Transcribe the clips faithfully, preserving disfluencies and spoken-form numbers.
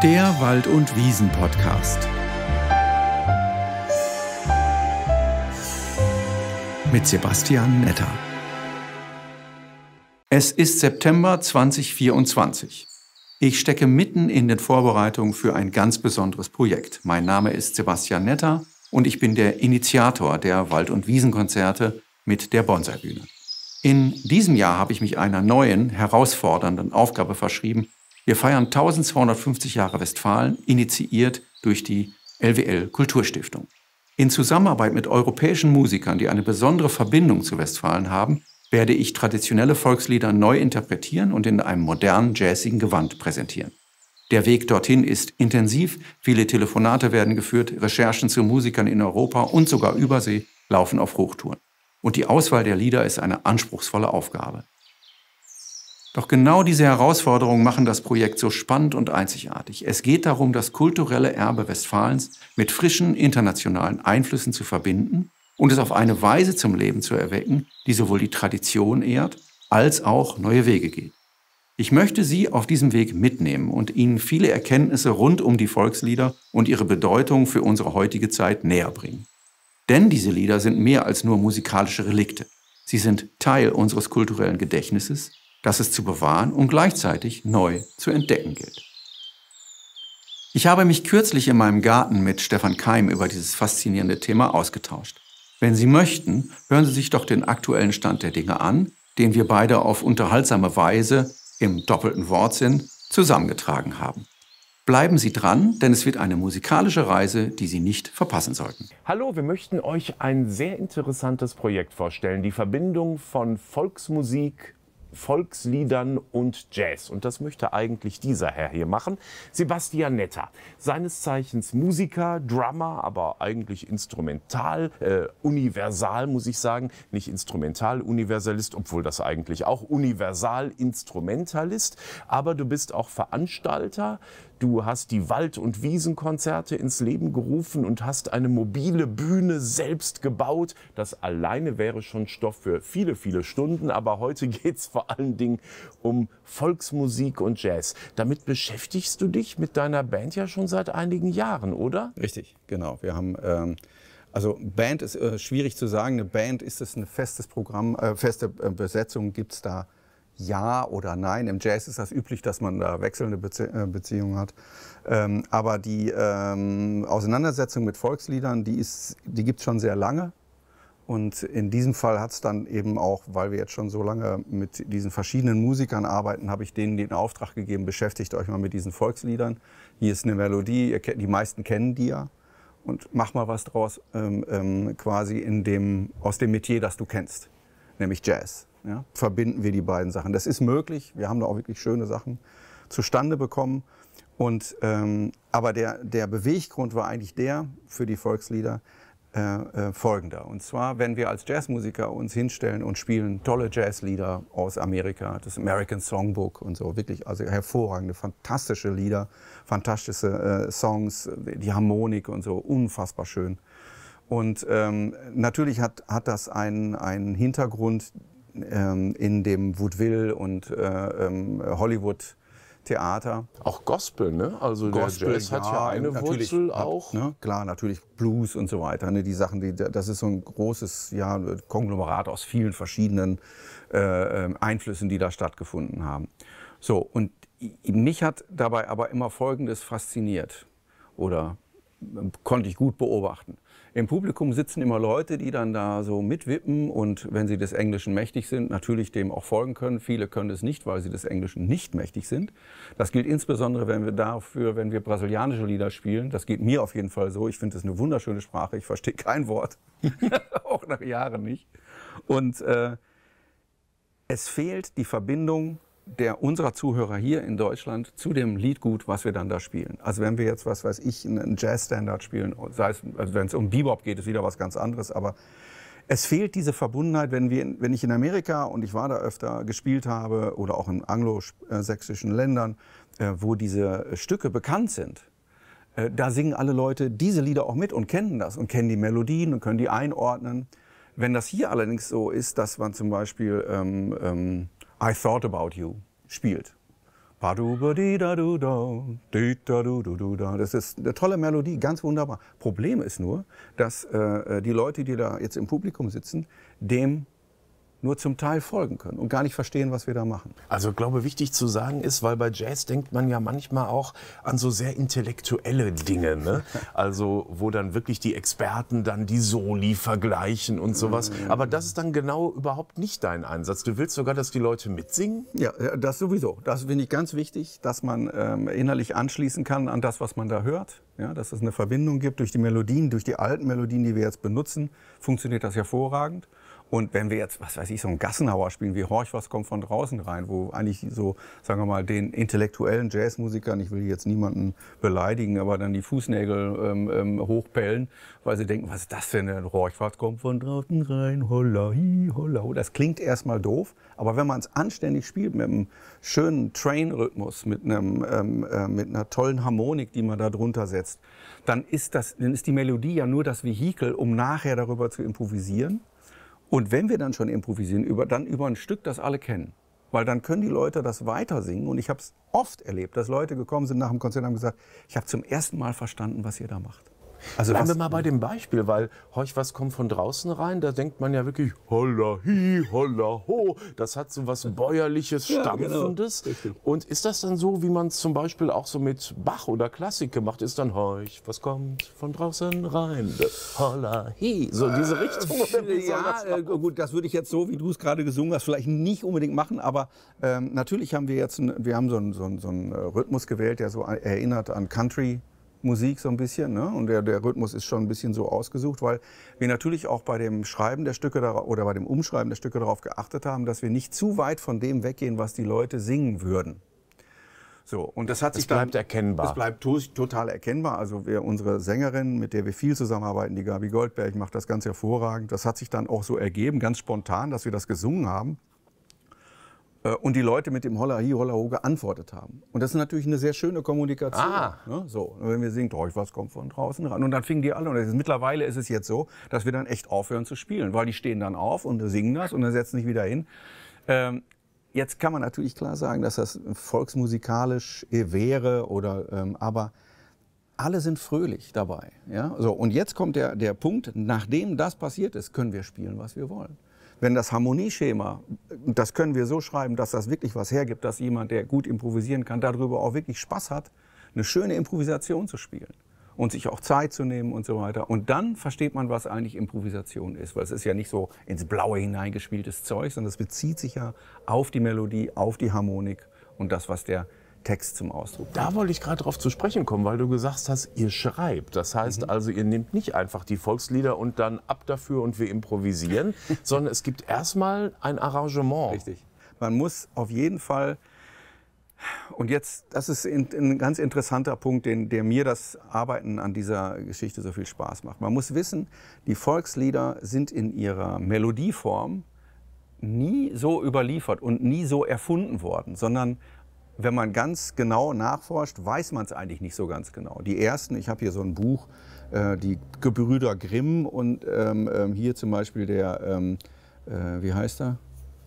Der Wald- und Wiesen-Podcast. Mit Sebastian Netter. Es ist September zweitausendvierundzwanzig. Ich stecke mitten in den Vorbereitungen für ein ganz besonderes Projekt. Mein Name ist Sebastian Netter und ich bin der Initiator der Wald- und Wiesenkonzerte mit der Bonsai-Bühne. In diesem Jahr habe ich mich einer neuen, herausfordernden Aufgabe verschrieben. Wir feiern eintausendzweihundertfünfzig Jahre Westfalen, initiiert durch die L W L Kulturstiftung. In Zusammenarbeit mit europäischen Musikern, die eine besondere Verbindung zu Westfalen haben, werde ich traditionelle Volkslieder neu interpretieren und in einem modernen, jazzigen Gewand präsentieren. Der Weg dorthin ist intensiv, viele Telefonate werden geführt, Recherchen zu Musikern in Europa und sogar Übersee laufen auf Hochtouren. Und die Auswahl der Lieder ist eine anspruchsvolle Aufgabe. Doch genau diese Herausforderungen machen das Projekt so spannend und einzigartig. Es geht darum, das kulturelle Erbe Westfalens mit frischen internationalen Einflüssen zu verbinden und es auf eine Weise zum Leben zu erwecken, die sowohl die Tradition ehrt, als auch neue Wege geht. Ich möchte Sie auf diesem Weg mitnehmen und Ihnen viele Erkenntnisse rund um die Volkslieder und ihre Bedeutung für unsere heutige Zeit näher bringen. Denn diese Lieder sind mehr als nur musikalische Relikte. Sie sind Teil unseres kulturellen Gedächtnisses, das es zu bewahren und gleichzeitig neu zu entdecken gilt. Ich habe mich kürzlich in meinem Garten mit Stefan Keim über dieses faszinierende Thema ausgetauscht. Wenn Sie möchten, hören Sie sich doch den aktuellen Stand der Dinge an, den wir beide auf unterhaltsame Weise, im doppelten Wortsinn, zusammengetragen haben. Bleiben Sie dran, denn es wird eine musikalische Reise, die Sie nicht verpassen sollten. Hallo, wir möchten euch ein sehr interessantes Projekt vorstellen. Die Verbindung von Volksmusik, Volksliedern und Jazz. Und das möchte eigentlich dieser Herr hier machen, Sebastian Netter. Seines Zeichens Musiker, Drummer, aber eigentlich instrumental, äh, universal muss ich sagen. Nicht instrumental, Universalist, obwohl das eigentlich auch universal Instrumentalist. Aber du bist auch Veranstalter. Du hast die Wald- und Wiesenkonzerte ins Leben gerufen und hast eine mobile Bühne selbst gebaut. Das alleine wäre schon Stoff für viele, viele Stunden. Aber heute geht es vor allen Dingen um Volksmusik und Jazz. Damit beschäftigst du dich mit deiner Band ja schon seit einigen Jahren, oder? Richtig, genau. Wir haben, ähm, also Band ist äh, schwierig zu sagen. Eine Band, ist es ein festes Programm, äh, feste äh, Besetzung, gibt es da ja oder nein. Im Jazz ist das üblich, dass man da wechselnde Bezie äh, Beziehungen hat. Ähm, aber die ähm, Auseinandersetzung mit Volksliedern, die, ist, die gibt es schon sehr lange. Und in diesem Fall hat es dann eben auch, weil wir jetzt schon so lange mit diesen verschiedenen Musikern arbeiten, habe ich denen den Auftrag gegeben, beschäftigt euch mal mit diesen Volksliedern. Hier ist eine Melodie, ihr, die meisten kennen die ja. Und mach mal was draus ähm, ähm, quasi in dem, aus dem Metier, das du kennst, nämlich Jazz. Ja, verbinden wir die beiden Sachen. Das ist möglich. Wir haben da auch wirklich schöne Sachen zustande bekommen. Und, ähm, aber der, der Beweggrund war eigentlich der für die Volkslieder äh, äh, folgender. Und zwar, wenn wir als Jazzmusiker uns hinstellen und spielen tolle Jazzlieder aus Amerika, das American Songbook und so, wirklich also hervorragende, fantastische Lieder, fantastische äh, Songs, die Harmonik und so, unfassbar schön. Und ähm, natürlich hat, hat das einen, einen Hintergrund in dem Vaudeville und äh, Hollywood-Theater. Auch Gospel, ne? Also Gospel, der Jazz ja, hat ja eine Wurzel auch. Hat, ne? Klar, natürlich Blues und so weiter. Ne? Die Sachen, die, das ist so ein großes ja, Konglomerat aus vielen verschiedenen äh, Einflüssen, die da stattgefunden haben. So, und mich hat dabei aber immer Folgendes fasziniert oder konnte ich gut beobachten. Im Publikum sitzen immer Leute, die dann da so mitwippen und wenn sie des Englischen mächtig sind, natürlich dem auch folgen können. Viele können es nicht, weil sie des Englischen nicht mächtig sind. Das gilt insbesondere, wenn wir dafür, wenn wir brasilianische Lieder spielen. Das geht mir auf jeden Fall so. Ich finde es eine wunderschöne Sprache. Ich verstehe kein Wort, auch nach Jahren nicht. Und äh, es fehlt die Verbindung der unserer Zuhörer hier in Deutschland zu dem Liedgut, was wir dann da spielen. Also wenn wir jetzt, was weiß ich, einen Jazzstandard spielen, sei es, also wenn es um Bebop geht, ist wieder was ganz anderes, aber es fehlt diese Verbundenheit, wenn, wir, wenn ich in Amerika, und ich war da öfter, gespielt habe, oder auch in anglosächsischen Ländern, äh, wo diese Stücke bekannt sind, äh, da singen alle Leute diese Lieder auch mit und kennen das und kennen die Melodien und können die einordnen. Wenn das hier allerdings so ist, dass man zum Beispiel ähm, ähm, I Thought About You spielt, Das ist eine tolle Melodie, ganz wunderbar. Problem ist nur, dass äh, die Leute, die da jetzt im Publikum sitzen, dem nur zum Teil folgen können und gar nicht verstehen, was wir da machen. Also ich glaube, wichtig zu sagen ist, weil bei Jazz denkt man ja manchmal auch an so sehr intellektuelle Dinge, ne? Also wo dann wirklich die Experten dann die Soli vergleichen und sowas. Aber das ist dann genau überhaupt nicht dein Einsatz. Du willst sogar, dass die Leute mitsingen? Ja, das sowieso. Das finde ich ganz wichtig, dass man ähm, innerlich anschließen kann an das, was man da hört. Ja, dass es eine Verbindung gibt durch die Melodien, durch die alten Melodien, die wir jetzt benutzen, funktioniert das hervorragend. Und wenn wir jetzt, was weiß ich, so einen Gassenhauer spielen, wie Horch, was kommt von draußen rein, wo eigentlich so, sagen wir mal, den intellektuellen Jazzmusikern, ich will jetzt niemanden beleidigen, aber dann die Fußnägel ähm, ähm, hochpellen, weil sie denken, was ist das denn, ein Horch, was kommt von draußen rein, holla, hi, holla, ho. Das klingt erstmal doof, aber wenn man es anständig spielt, mit einem schönen Train-Rhythmus, mit, einem, ähm, äh, mit einer tollen Harmonik, die man da drunter setzt, dann ist, das, dann ist die Melodie ja nur das Vehikel, um nachher darüber zu improvisieren. Und wenn wir dann schon improvisieren, über, dann über ein Stück, das alle kennen. Weil dann können die Leute das weiter singen. Und ich habe es oft erlebt, dass Leute gekommen sind nach dem Konzert und haben gesagt, ich habe zum ersten Mal verstanden, was ihr da macht. Also bleiben wir mal bei dem Beispiel, weil Horch, was kommt von draußen rein? Da denkt man ja wirklich holla hi, holla ho. Das hat so was bäuerliches, stampfendes. Ja, genau. Und ist das dann so, wie man es zum Beispiel auch so mit Bach oder Klassik gemacht ist? Dann Horch, was kommt von draußen rein? Holla hi. So diese Richtung. Äh, ja, äh, gut, das würde ich jetzt so, wie du es gerade gesungen hast, vielleicht nicht unbedingt machen. Aber ähm, natürlich haben wir jetzt, ein, wir haben so einen so so einen Rhythmus gewählt, der so erinnert an Country. Musik so ein bisschen, ne? Und der, der Rhythmus ist schon ein bisschen so ausgesucht, weil wir natürlich auch bei dem Schreiben der Stücke oder bei dem Umschreiben der Stücke darauf geachtet haben, dass wir nicht zu weit von dem weggehen, was die Leute singen würden. So, und das hat sich es bleibt dann, erkennbar. Es bleibt to total erkennbar. Also wir, unsere Sängerin, mit der wir viel zusammenarbeiten, die Gabi Goldberg, macht das ganz hervorragend. Das hat sich dann auch so ergeben, ganz spontan, dass wir das gesungen haben. Und die Leute mit dem Holla hi, holla ho geantwortet haben. Und das ist natürlich eine sehr schöne Kommunikation. Ah. Ne? So, wenn wir singen, oh, was kommt von draußen ran. Und dann fingen die alle, und ist, mittlerweile ist es jetzt so, dass wir dann echt aufhören zu spielen, weil die stehen dann auf und singen das und dann setzen sich wieder hin. Ähm, jetzt kann man natürlich klar sagen, dass das volksmusikalisch wäre, oder, ähm, aber alle sind fröhlich dabei. Ja? So, und jetzt kommt der, der Punkt, nachdem das passiert ist, können wir spielen, was wir wollen. Wenn das Harmonieschema, das können wir so schreiben, dass das wirklich was hergibt, dass jemand, der gut improvisieren kann, darüber auch wirklich Spaß hat, eine schöne Improvisation zu spielen und sich auch Zeit zu nehmen und so weiter. Und dann versteht man, was eigentlich Improvisation ist, weil es ist ja nicht so ins Blaue hineingespieltes Zeug, sondern es bezieht sich ja auf die Melodie, auf die Harmonik und das, was der Text zum Ausdruck bringt. Da wollte ich gerade drauf zu sprechen kommen, weil du gesagt hast, ihr schreibt. Das heißt mhm. also, ihr nehmt nicht einfach die Volkslieder und dann ab dafür und wir improvisieren, sondern es gibt erstmal ein Arrangement. Richtig. Man muss auf jeden Fall, und jetzt, das ist ein ganz interessanter Punkt, den, der mir das Arbeiten an dieser Geschichte so viel Spaß macht. Man muss wissen, die Volkslieder sind in ihrer Melodieform nie so überliefert und nie so erfunden worden, sondern wenn man ganz genau nachforscht, weiß man es eigentlich nicht so ganz genau. Die ersten, ich habe hier so ein Buch, äh, die Gebrüder Grimm und ähm, hier zum Beispiel der, ähm, äh, wie heißt er?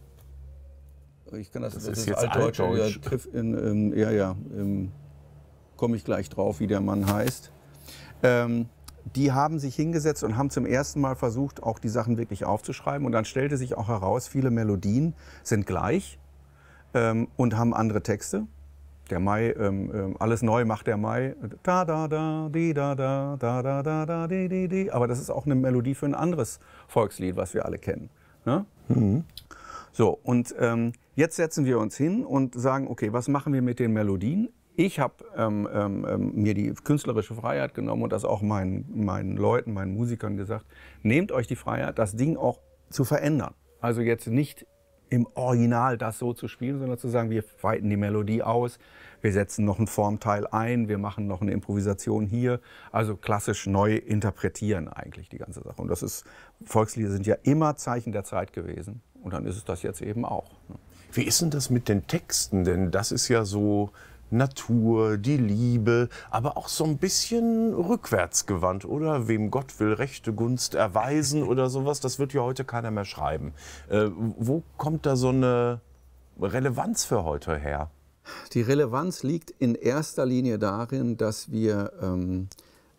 Ich kann das, das, das ist ist jetzt altdeutsch. altdeutsch. In, in, ja, ja, ähm, komme ich gleich drauf, wie der Mann heißt. Ähm, die haben sich hingesetzt und haben zum ersten Mal versucht, auch die Sachen wirklich aufzuschreiben. Und dann stellte sich auch heraus, viele Melodien sind gleich. Ähm, und haben andere Texte. Der Mai, ähm, alles neu macht der Mai. Da, da, da, di, da, da, da, da, da, da, di, di, di. Aber das ist auch eine Melodie für ein anderes Volkslied, was wir alle kennen. Ne? Mhm. So, und ähm, jetzt setzen wir uns hin und sagen, okay, was machen wir mit den Melodien? Ich habe ähm, ähm, mir die künstlerische Freiheit genommen und das auch meinen, meinen Leuten, meinen Musikern gesagt, nehmt euch die Freiheit, das Ding auch zu verändern. Also jetzt nicht im Original das so zu spielen, sondern zu sagen, wir weiten die Melodie aus, wir setzen noch einen Formteil ein, wir machen noch eine Improvisation hier. Also klassisch neu interpretieren eigentlich die ganze Sache. Und das ist, Volkslieder sind ja immer Zeichen der Zeit gewesen. Und dann ist es das jetzt eben auch. Wie ist denn das mit den Texten? Denn das ist ja so Natur, die Liebe, aber auch so ein bisschen rückwärtsgewandt, oder? Wem Gott will rechte Gunst erweisen oder sowas, das wird ja heute keiner mehr schreiben. Äh, wo kommt da so eine Relevanz für heute her? Die Relevanz liegt in erster Linie darin, dass wir, ähm,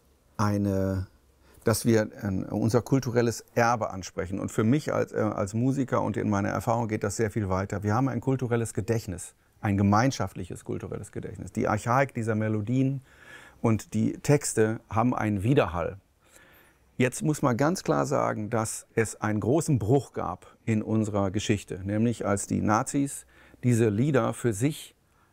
eine, dass wir äh, unser kulturelles Erbe ansprechen. Und für mich als, äh, als Musiker und in meiner Erfahrung geht das sehr viel weiter. Wir haben ein kulturelles Gedächtnis, ein gemeinschaftliches kulturelles Gedächtnis. Die Archaik dieser Melodien und die Texte haben einen Widerhall. Jetzt muss man ganz klar sagen, dass es einen großen Bruch gab in unserer Geschichte, nämlich als die Nazis diese Lieder für sich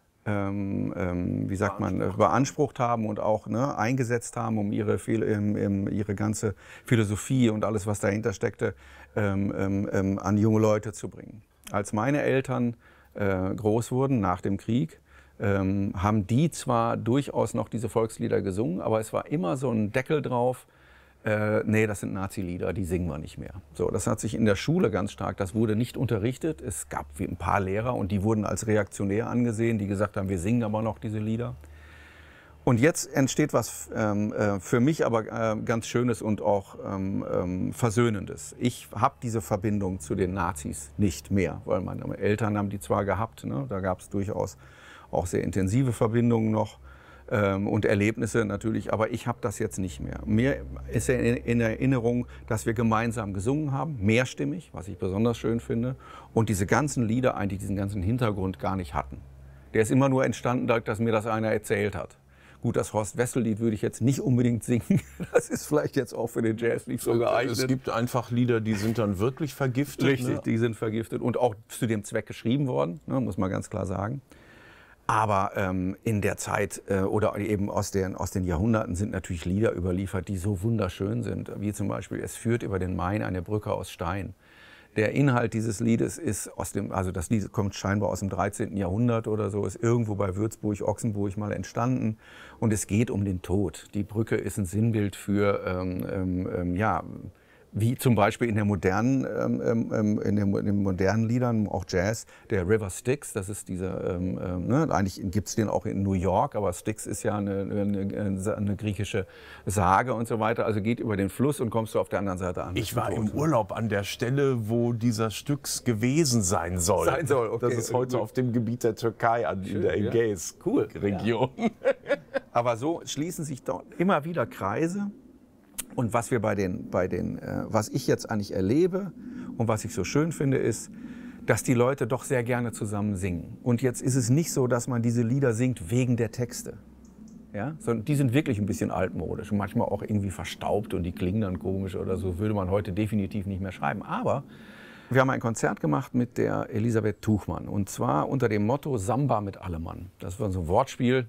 Ähm, ähm, wie sagt man, beansprucht haben und auch ne, eingesetzt haben, um ihre, ähm, ähm, ihre ganze Philosophie und alles, was dahinter steckte, ähm, ähm, an junge Leute zu bringen. Als meine Eltern äh, groß wurden nach dem Krieg, ähm, haben die zwar durchaus noch diese Volkslieder gesungen, aber es war immer so ein Deckel drauf, Äh, nee, das sind Nazi-Lieder, die singen wir nicht mehr. So, das hat sich in der Schule ganz stark, das wurde nicht unterrichtet. Es gab ein paar Lehrer und die wurden als reaktionär angesehen, die gesagt haben, wir singen aber noch diese Lieder. Und jetzt entsteht was ähm, äh, für mich aber äh, ganz Schönes und auch ähm, ähm, Versöhnendes. Ich habe diese Verbindung zu den Nazis nicht mehr, weil meine Eltern haben die zwar gehabt, ne? Da gab es durchaus auch sehr intensive Verbindungen noch. Und Erlebnisse natürlich, aber ich habe das jetzt nicht mehr. Mir ist in Erinnerung, dass wir gemeinsam gesungen haben, mehrstimmig, was ich besonders schön finde, und diese ganzen Lieder eigentlich diesen ganzen Hintergrund gar nicht hatten. Der ist immer nur entstanden, dadurch, dass mir das einer erzählt hat. Gut, das Horst-Wessel-Lied würde ich jetzt nicht unbedingt singen. Das ist vielleicht jetzt auch für den Jazz nicht so geeignet. Es gibt einfach Lieder, die sind dann wirklich vergiftet. Richtig, ne? Die sind vergiftet und auch zu dem Zweck geschrieben worden, ne, muss man ganz klar sagen. Aber ähm, in der Zeit äh, oder eben aus den, aus den Jahrhunderten sind natürlich Lieder überliefert, die so wunderschön sind. Wie zum Beispiel Es führt über den Main eine Brücke aus Stein. Der Inhalt dieses Liedes ist aus dem, also das Lied kommt scheinbar aus dem dreizehnten Jahrhundert oder so, ist irgendwo bei Würzburg, Ochsenburg mal entstanden. Und es geht um den Tod. Die Brücke ist ein Sinnbild für, ähm, ähm, ja, wie zum Beispiel in, der modernen, ähm, ähm, in, den, in den modernen Liedern, auch Jazz, der River Styx, das ist dieser, ähm, ähm, ne, eigentlich gibt es den auch in New York, aber Styx ist ja eine, eine, eine griechische Sage und so weiter, also geht über den Fluss und kommst du auf der anderen Seite an. Ich war im Urlaub an der Stelle, wo dieser Styx gewesen sein soll. Sein soll, okay. Das ist heute auf dem Gebiet der Türkei, an, in der Ägäis-Region. Ja. Aber so schließen sich dort immer wieder Kreise. Und was wir bei den, bei den, äh, was ich jetzt eigentlich erlebe und was ich so schön finde, ist, dass die Leute doch sehr gerne zusammen singen. Und jetzt ist es nicht so, dass man diese Lieder singt wegen der Texte. Ja? Sondern die sind wirklich ein bisschen altmodisch und manchmal auch irgendwie verstaubt und die klingen dann komisch oder so, würde man heute definitiv nicht mehr schreiben. Aber wir haben ein Konzert gemacht mit der Elisabeth Tuchmann und zwar unter dem Motto Samba mit Allemann. Das war so ein Wortspiel.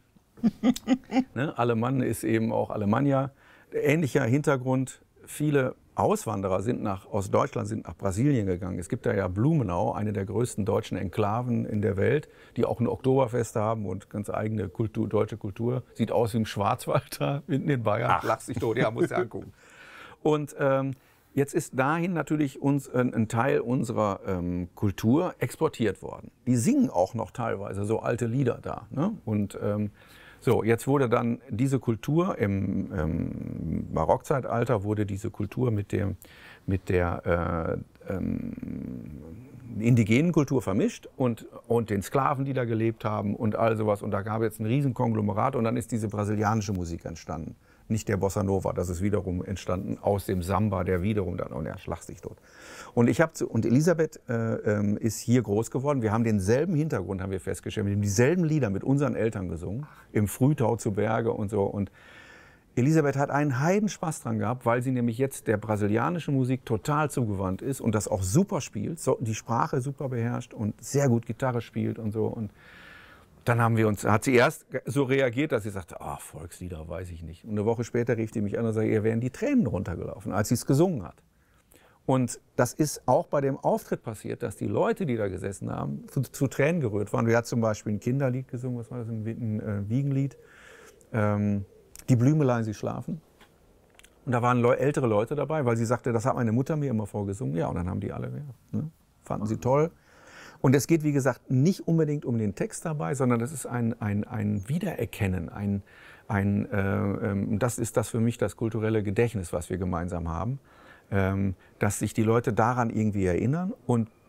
Ne? Allemann ist eben auch Alemannia. Ähnlicher Hintergrund, viele Auswanderer sind nach, aus Deutschland sind nach Brasilien gegangen. Es gibt da ja Blumenau, eine der größten deutschen Enklaven in der Welt, die auch ein Oktoberfest haben und ganz eigene Kultur, deutsche Kultur. Sieht aus wie im Schwarzwald da hinten in Bayern. Ach. Lachst dich tot, ja, musst du angucken. Und ähm, jetzt ist dahin natürlich uns, ein, ein Teil unserer ähm, Kultur exportiert worden. Die singen auch noch teilweise so alte Lieder da. Ne? Und ähm, So, jetzt wurde dann diese Kultur im, im Barockzeitalter wurde diese Kultur mit, dem, mit der äh, ähm, indigenen Kultur vermischt und, und den Sklaven, die da gelebt haben und all sowas. Und da gab es jetzt ein riesen Konglomerat und dann ist diese brasilianische Musik entstanden. Nicht der Bossa Nova, das ist wiederum entstanden aus dem Samba, der wiederum dann, und er schlag sich tot. Und ich habe und Elisabeth äh, ist hier groß geworden. Wir haben denselben Hintergrund, haben wir festgestellt. Wir haben dieselben Lieder mit unseren Eltern gesungen, im Frühtau zu Berge und so. Und Elisabeth hat einen Heidenspaß dran gehabt, weil sie nämlich jetzt der brasilianischen Musik total zugewandt ist und das auch super spielt, so, die Sprache super beherrscht und sehr gut Gitarre spielt und so. Und dann haben wir uns, hat sie erst so reagiert, dass sie sagte, ah, Volkslieder, weiß ich nicht. Und eine Woche später rief die mich an und sagte, ihr wären die Tränen runtergelaufen, als sie es gesungen hat. Und das ist auch bei dem Auftritt passiert, dass die Leute, die da gesessen haben, zu, zu Tränen gerührt waren. Wir hat zum Beispiel ein Kinderlied gesungen, was war das, ein, ein äh, Wiegenlied, ähm, Die Blümelein, sie schlafen. Und da waren Leu- ältere Leute dabei, weil sie sagte, das hat meine Mutter mir immer vorgesungen. Ja, und dann haben die alle, ja, ne, fanden sie toll. Und es geht, wie gesagt, nicht unbedingt um den Text dabei, sondern das ist ein, ein, ein Wiedererkennen. Ein, ein, äh, ähm, das ist das für mich das kulturelle Gedächtnis, was wir gemeinsam haben. Ähm, dass sich die Leute daran irgendwie erinnern. Und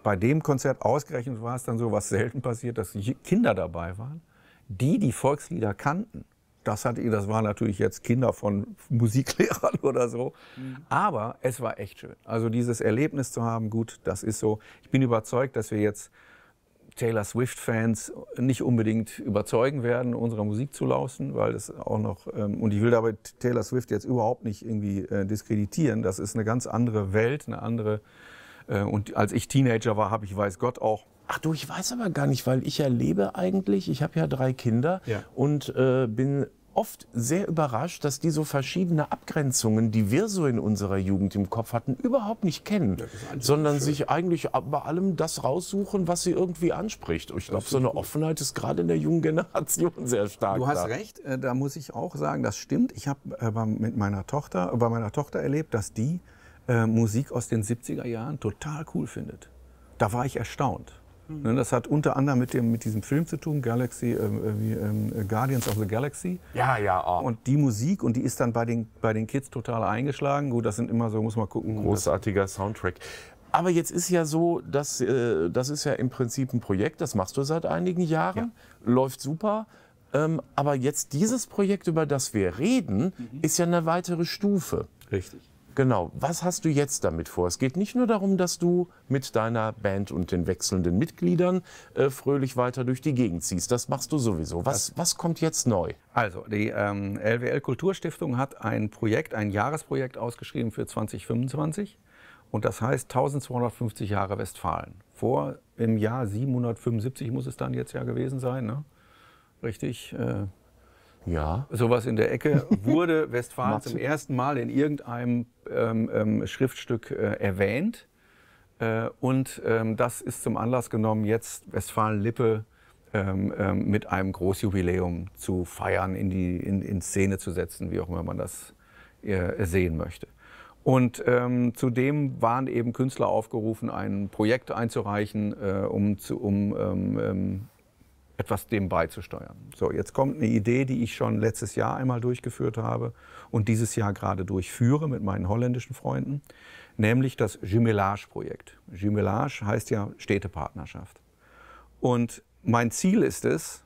bei dem Konzert ausgerechnet war es dann so, was selten passiert, dass Kinder dabei waren, die die Volkslieder kannten. Das, hatte, das waren natürlich jetzt Kinder von Musiklehrern oder so. Mhm. Aber es war echt schön. Also dieses Erlebnis zu haben, gut, das ist so. Ich bin überzeugt, dass wir jetzt Taylor Swift-Fans nicht unbedingt überzeugen werden, unserer Musik zu lauschen, weil das auch noch, ähm, und ich will dabei Taylor Swift jetzt überhaupt nicht irgendwie äh, diskreditieren. Das ist eine ganz andere Welt, eine andere, äh, und als ich Teenager war, habe ich, weiß Gott, auch. Ach du, ich weiß aber gar nicht, weil ich erlebe eigentlich, ich habe ja drei Kinder ja. und äh, bin oft sehr überrascht, dass die so verschiedene Abgrenzungen, die wir so in unserer Jugend im Kopf hatten, überhaupt nicht kennen, ja, sondern sich eigentlich bei allem das raussuchen, was sie irgendwie anspricht. Ich glaube, so eine gut. Offenheit ist gerade in der jungen Generation sehr stark. Du hast da. recht, da muss ich auch sagen, das stimmt. Ich habe äh, mit meiner Tochter, bei meiner Tochter erlebt, dass die äh, Musik aus den siebziger Jahren total cool findet. Da war ich erstaunt. Das hat unter anderem mit, dem, mit diesem Film zu tun, Galaxy, äh, wie, äh, Guardians of the Galaxy. Ja, ja. Oh. Und die Musik, und die ist dann bei den, bei den Kids total eingeschlagen. Gut, das sind immer so, muss man gucken. Großartiger Soundtrack. Aber jetzt ist ja so, dass, äh, das ist ja im Prinzip ein Projekt, das machst du seit einigen Jahren, ja. läuft super. Ähm, aber jetzt dieses Projekt, über das wir reden, mhm. ist ja eine weitere Stufe. Richtig. Genau. Was hast du jetzt damit vor? Es geht nicht nur darum, dass du mit deiner Band und den wechselnden Mitgliedern äh, fröhlich weiter durch die Gegend ziehst. Das machst du sowieso. Was, was kommt jetzt neu? Also, die ähm, L W L Kulturstiftung hat ein Projekt, ein Jahresprojekt ausgeschrieben für zwanzig fünfundzwanzig. Und das heißt eintausendzweihundertfünfzig Jahre Westfalen. Vor im Jahr siebenhundertfünfundsiebzig muss es dann jetzt ja gewesen sein, ne? Richtig? Äh, Ja. Sowas in der Ecke, wurde Westfalen zum ersten Mal in irgendeinem ähm, ähm, Schriftstück äh, erwähnt. Äh, und ähm, das ist zum Anlass genommen, jetzt Westfalen-Lippe ähm, ähm, mit einem Großjubiläum zu feiern, in, die, in, in Szene zu setzen, wie auch immer man das äh, sehen möchte. Und ähm, zudem waren eben Künstler aufgerufen, ein Projekt einzureichen, äh, um, zu, um ähm, etwas dem beizusteuern. So, jetzt kommt eine Idee, die ich schon letztes Jahr einmal durchgeführt habe und dieses Jahr gerade durchführe mit meinen holländischen Freunden, nämlich das Jumelage-Projekt. Jumelage heißt ja Städtepartnerschaft. Und mein Ziel ist es,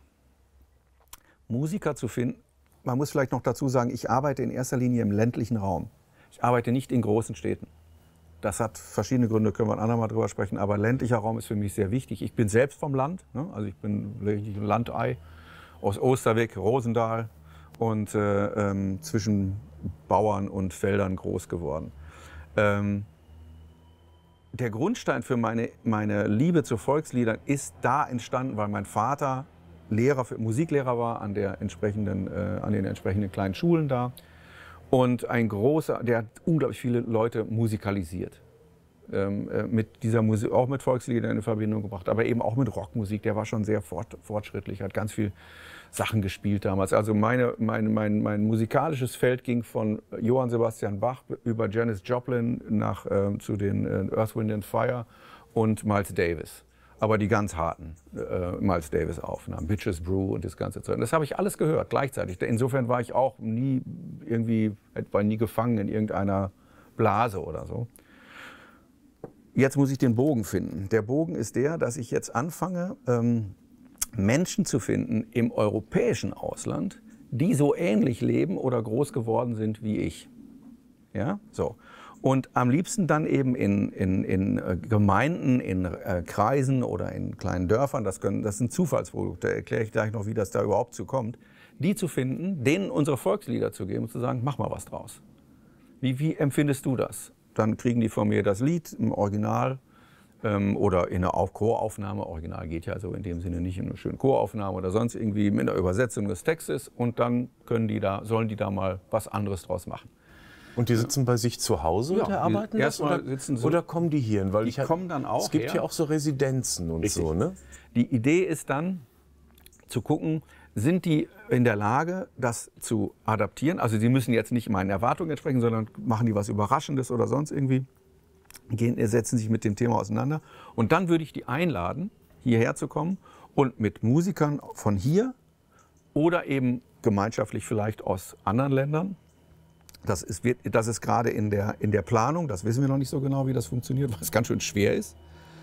Musiker zu finden. Man muss vielleicht noch dazu sagen, ich arbeite in erster Linie im ländlichen Raum. Ich arbeite nicht in großen Städten. Das hat verschiedene Gründe, können wir ein andermal drüber sprechen, aber ländlicher Raum ist für mich sehr wichtig. Ich bin selbst vom Land, ne? Also ich bin wirklich ein Landei aus Osterweg, Rosendahl und äh, ähm, zwischen Bauern und Feldern groß geworden. Ähm, der Grundstein für meine, meine Liebe zu Volksliedern ist da entstanden, weil mein Vater Lehrer für, Musiklehrer war an, der entsprechenden, äh, an den entsprechenden kleinen Schulen da. Und ein großer, der hat unglaublich viele Leute musikalisiert. Ähm, äh, mit dieser Musik, auch mit Volksliedern in Verbindung gebracht, aber eben auch mit Rockmusik. Der war schon sehr fort, fortschrittlich, hat ganz viel Sachen gespielt damals. Also meine, mein, mein, mein musikalisches Feld ging von Johann Sebastian Bach über Janis Joplin nach, äh, zu den äh, Earth, Wind and Fire und Miles Davis. Aber die ganz harten äh, Miles Davis Aufnahmen, Bitches Brew und das ganze Zeug. Das habe ich alles gehört gleichzeitig. Insofern war ich auch nie irgendwie, war nie gefangen in irgendeiner Blase oder so. Jetzt muss ich den Bogen finden. Der Bogen ist der, dass ich jetzt anfange, ähm, Menschen zu finden im europäischen Ausland, die so ähnlich leben oder groß geworden sind wie ich. Ja, so. Und am liebsten dann eben in, in, in Gemeinden, in äh, Kreisen oder in kleinen Dörfern, das, können, das sind Zufallsprodukte, da erkläre ich gleich noch, wie das da überhaupt zu kommt, die zu finden, denen unsere Volkslieder zu geben und zu sagen, mach mal was draus. Wie, wie empfindest du das? Dann kriegen die von mir das Lied im Original ähm, oder in einer Choraufnahme, Original geht ja also in dem Sinne nicht in einer schönen Choraufnahme oder sonst irgendwie mit einer Übersetzung des Textes und dann können die da, sollen die da mal was anderes draus machen. Und die sitzen bei sich zu Hause ja, und erarbeiten das? Oder, so, oder kommen die hier hin? Weil die ich kommen dann auch Es gibt her. ja auch so Residenzen und Richtig. so, ne? Die Idee ist dann zu gucken, sind die in der Lage, das zu adaptieren? Also sie müssen jetzt nicht meinen Erwartungen entsprechen, sondern machen die was Überraschendes oder sonst irgendwie, gehen, setzen sich mit dem Thema auseinander. Und dann würde ich die einladen, hierher zu kommen und mit Musikern von hier oder eben gemeinschaftlich vielleicht aus anderen Ländern. Das ist, das ist gerade in der, in der Planung, das wissen wir noch nicht so genau, wie das funktioniert, weil es ganz schön schwer ist.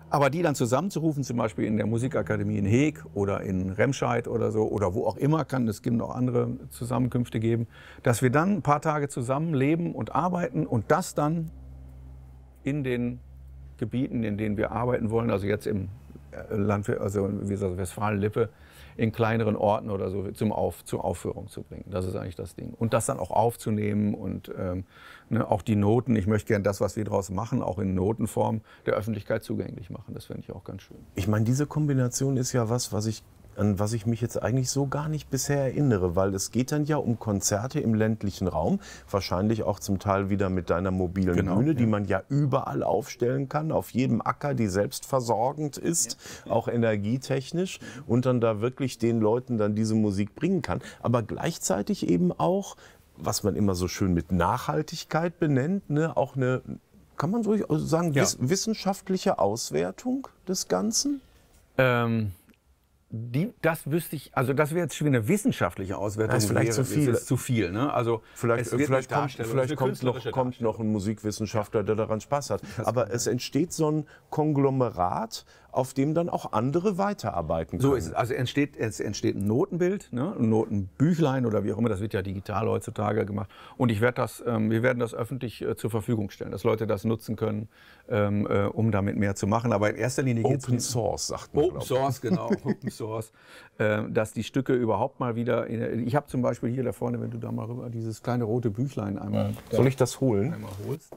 Aber die dann zusammenzurufen, zum Beispiel in der Musikakademie in Heeg oder in Remscheid oder so oder wo auch immer, kann es gibt auch andere Zusammenkünfte geben, dass wir dann ein paar Tage zusammen leben und arbeiten und das dann in den Gebieten, in denen wir arbeiten wollen, also jetzt im Land, also wie gesagt, Westfalen-Lippe, in kleineren Orten oder so zum Auf, zur Aufführung zu bringen. Das ist eigentlich das Ding. Und das dann auch aufzunehmen und ähm, ne, auch die Noten. Ich möchte gerne das, was wir daraus machen, auch in Notenform der Öffentlichkeit zugänglich machen. Das finde ich auch ganz schön. Ich meine, diese Kombination ist ja was, was ich, an was ich mich jetzt eigentlich so gar nicht bisher erinnere, weil es geht dann ja um Konzerte im ländlichen Raum, wahrscheinlich auch zum Teil wieder mit deiner mobilen Genau, Bühne, die ja. man ja überall aufstellen kann, auf jedem Acker, die selbstversorgend ist, ja. auch energietechnisch und dann da wirklich den Leuten dann diese Musik bringen kann, aber gleichzeitig eben auch, was man immer so schön mit Nachhaltigkeit benennt, ne, auch eine, kann man so sagen, Ja. wiss, wissenschaftliche Auswertung des Ganzen? Ähm, die, das wüsste ich, also das wäre jetzt schon eine wissenschaftliche Auswertung. Das ist vielleicht wäre, zu viel. Das ist zu viel, ne? Also Vielleicht, es wird vielleicht, eine kommt, Darstellung, vielleicht eine kommt, noch, künstlerische kommt noch ein Musikwissenschaftler, der daran Spaß hat. Aber es entsteht so ein Konglomerat, auf dem dann auch andere weiterarbeiten können. So ist es. Also entsteht, es entsteht ein Notenbild, ne? Ein Notenbüchlein oder wie auch immer. Das wird ja digital heutzutage gemacht. Und ich werde das, ähm, wir werden das öffentlich äh, zur Verfügung stellen, dass Leute das nutzen können, ähm, äh, um damit mehr zu machen. Aber in erster Linie geht es Open Source, sagt man. Open Source, genau, Open Source, äh, dass die Stücke überhaupt mal wieder. In, ich habe zum Beispiel hier da vorne, wenn du da mal rüber dieses kleine rote Büchlein einmal. Soll ich das holen? Einmal holst.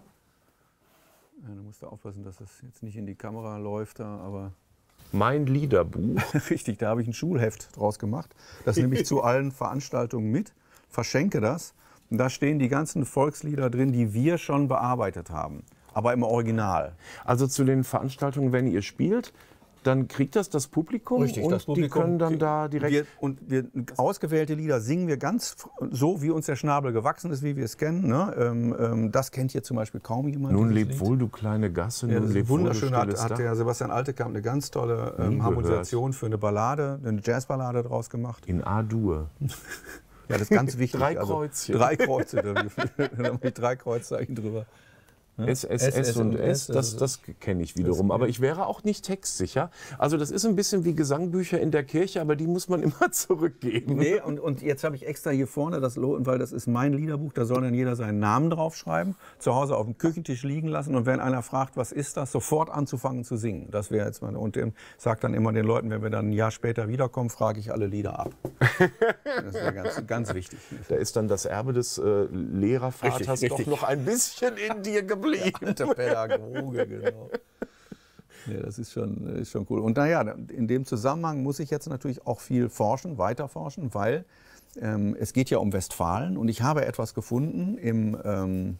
Ja, du musst da aufpassen, dass das jetzt nicht in die Kamera läuft, da, aber. Mein Liederbuch. Richtig, da habe ich ein Schulheft draus gemacht. Das nehme ich zu allen Veranstaltungen mit, verschenke das. Und da stehen die ganzen Volkslieder drin, die wir schon bearbeitet haben, aber im Original. Also zu den Veranstaltungen, wenn ihr spielt, dann kriegt das das Publikum Richtig, und das Publikum die können dann da direkt... Wir, und wir, ausgewählte Lieder singen wir ganz so, wie uns der Schnabel gewachsen ist, wie wir es kennen. Ne? Ähm, ähm, das kennt hier zum Beispiel kaum jemand. Nun dieses leb Lied. wohl, du kleine Gasse, Ja, nun das ist leb wohl, du wunderschön, hat, stilles hat Dach. der Sebastian Altekamp eine ganz tolle ähm, Nie Harmonisation für eine Ballade, eine Jazzballade draus gemacht. In A-Dur. Ja, das ist ganz wichtig. Drei also, Kreuzchen. drei Kreuze, da haben wir drei Kreuzzeichen drüber. S, S, S und S, das, das kenne ich wiederum. Aber ich wäre auch nicht textsicher. Also das ist ein bisschen wie Gesangbücher in der Kirche, aber die muss man immer zurückgeben. Nee, und, und jetzt habe ich extra hier vorne das Loten, weil das ist mein Liederbuch, da soll dann jeder seinen Namen draufschreiben, zu Hause auf dem Küchentisch liegen lassen und wenn einer fragt, was ist das, sofort anzufangen zu singen. Das wäre jetzt meine, und ich sage dann immer den Leuten, wenn wir dann ein Jahr später wiederkommen, frage ich alle Lieder ab. Das wäre ganz, ganz wichtig. Da ist dann das Erbe des äh, Lehrervaters Richtig, richtig. doch noch ein bisschen in dir geblieben. Der Pädagoge, genau. Ja, das ist schon, ist schon cool. Und naja, in dem Zusammenhang muss ich jetzt natürlich auch viel forschen, weiter forschen, weil ähm, es geht ja um Westfalen und ich habe etwas gefunden im, ähm,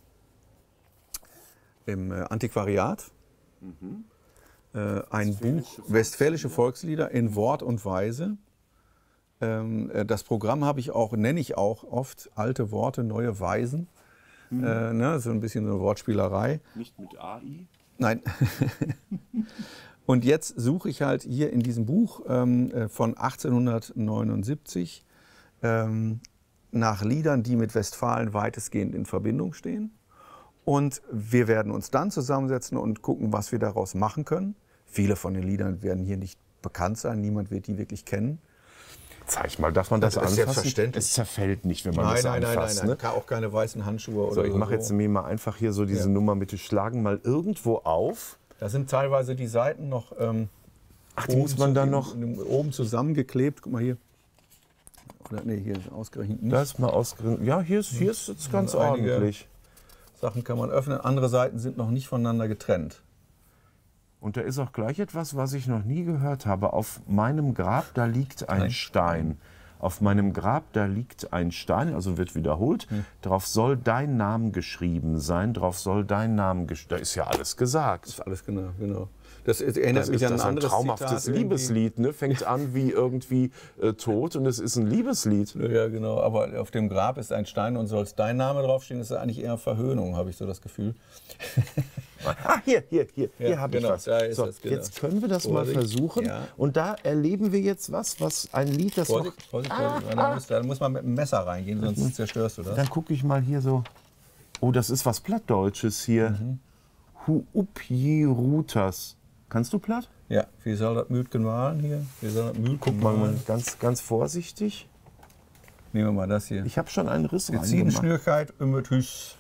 im äh, Antiquariat. Mhm. Äh, ein Buch, Westfälische Volkslieder in Wort und Weise. Ähm, äh, das Programm habe ich auch, nenne ich auch oft alte Worte, neue Weisen. Mhm. Äh, ne, so ein bisschen so eine Wortspielerei. Nicht mit A I? Nein. Und jetzt suche ich halt hier in diesem Buch ähm, von achtzehnhundertneunundsiebzig ähm, nach Liedern, die mit Westfalen weitestgehend in Verbindung stehen. Und wir werden uns dann zusammensetzen und gucken, was wir daraus machen können. Viele von den Liedern werden hier nicht bekannt sein, niemand wird die wirklich kennen. Zeig mal, darf man das, Das ist anfassen? selbstverständlich. Es zerfällt nicht, wenn man Nein, das nein, nein, anfasst. nein, nein, Ne? auch keine weißen Handschuhe So, oder ich mache so. jetzt mir mal einfach hier so diese Ja. Nummer mit, die schlagen mal irgendwo auf. Da sind teilweise die Seiten noch ähm, Ach, die muss man zu- dann noch... in- in- oben zusammengeklebt. Guck mal hier. Oder, nee, hier ist ausgerechnet nicht. Da ist mal ausgerissen. Ja, hier ist, hier ist es ganz Also einige- ordentlich. Sachen kann man öffnen, andere Seiten sind noch nicht voneinander getrennt. Und da ist auch gleich etwas, was ich noch nie gehört habe. Auf meinem Grab, da liegt ein Ein Stein. Auf meinem Grab, da liegt ein Stein, also wird wiederholt. Hm. Darauf soll dein Name geschrieben sein. Darauf soll dein Name geschrieben. Da ist ja alles gesagt. Das ist alles genau, genau. Das ist, erinnert Das mich ist an ein das ein anderes traumhaftes Zitat irgendwie. Liebeslied. Ne? Fängt an wie irgendwie äh, tot und es ist ein Liebeslied. Ja, genau. Aber auf dem Grab ist ein Stein und soll dein Name draufstehen. Das ist eigentlich eher Verhöhnung, habe ich so das Gefühl. Ah, hier, hier, hier, Ja, hier habe genau, ich was. da ist So, das, genau. jetzt können wir das mal Vorsicht. versuchen. Ja. Und da erleben wir jetzt was, was ein Lied, das noch... Vorsicht, Vorsicht, Vorsicht. Da, muss, da muss man mit dem Messer reingehen, sonst zerstörst du das. Dann gucke ich mal hier so. Oh, das ist was Plattdeutsches hier. Mhm. Huupjirutas. Kannst du platt? Ja, wie soll das Mütgen malen hier? Wie soll das Mütgen Guck mal, mal ganz, ganz vorsichtig. Nehmen wir mal das hier. Ich habe schon einen Riss Wir reingemacht. ziehen Schnürkeit um mit Hüs.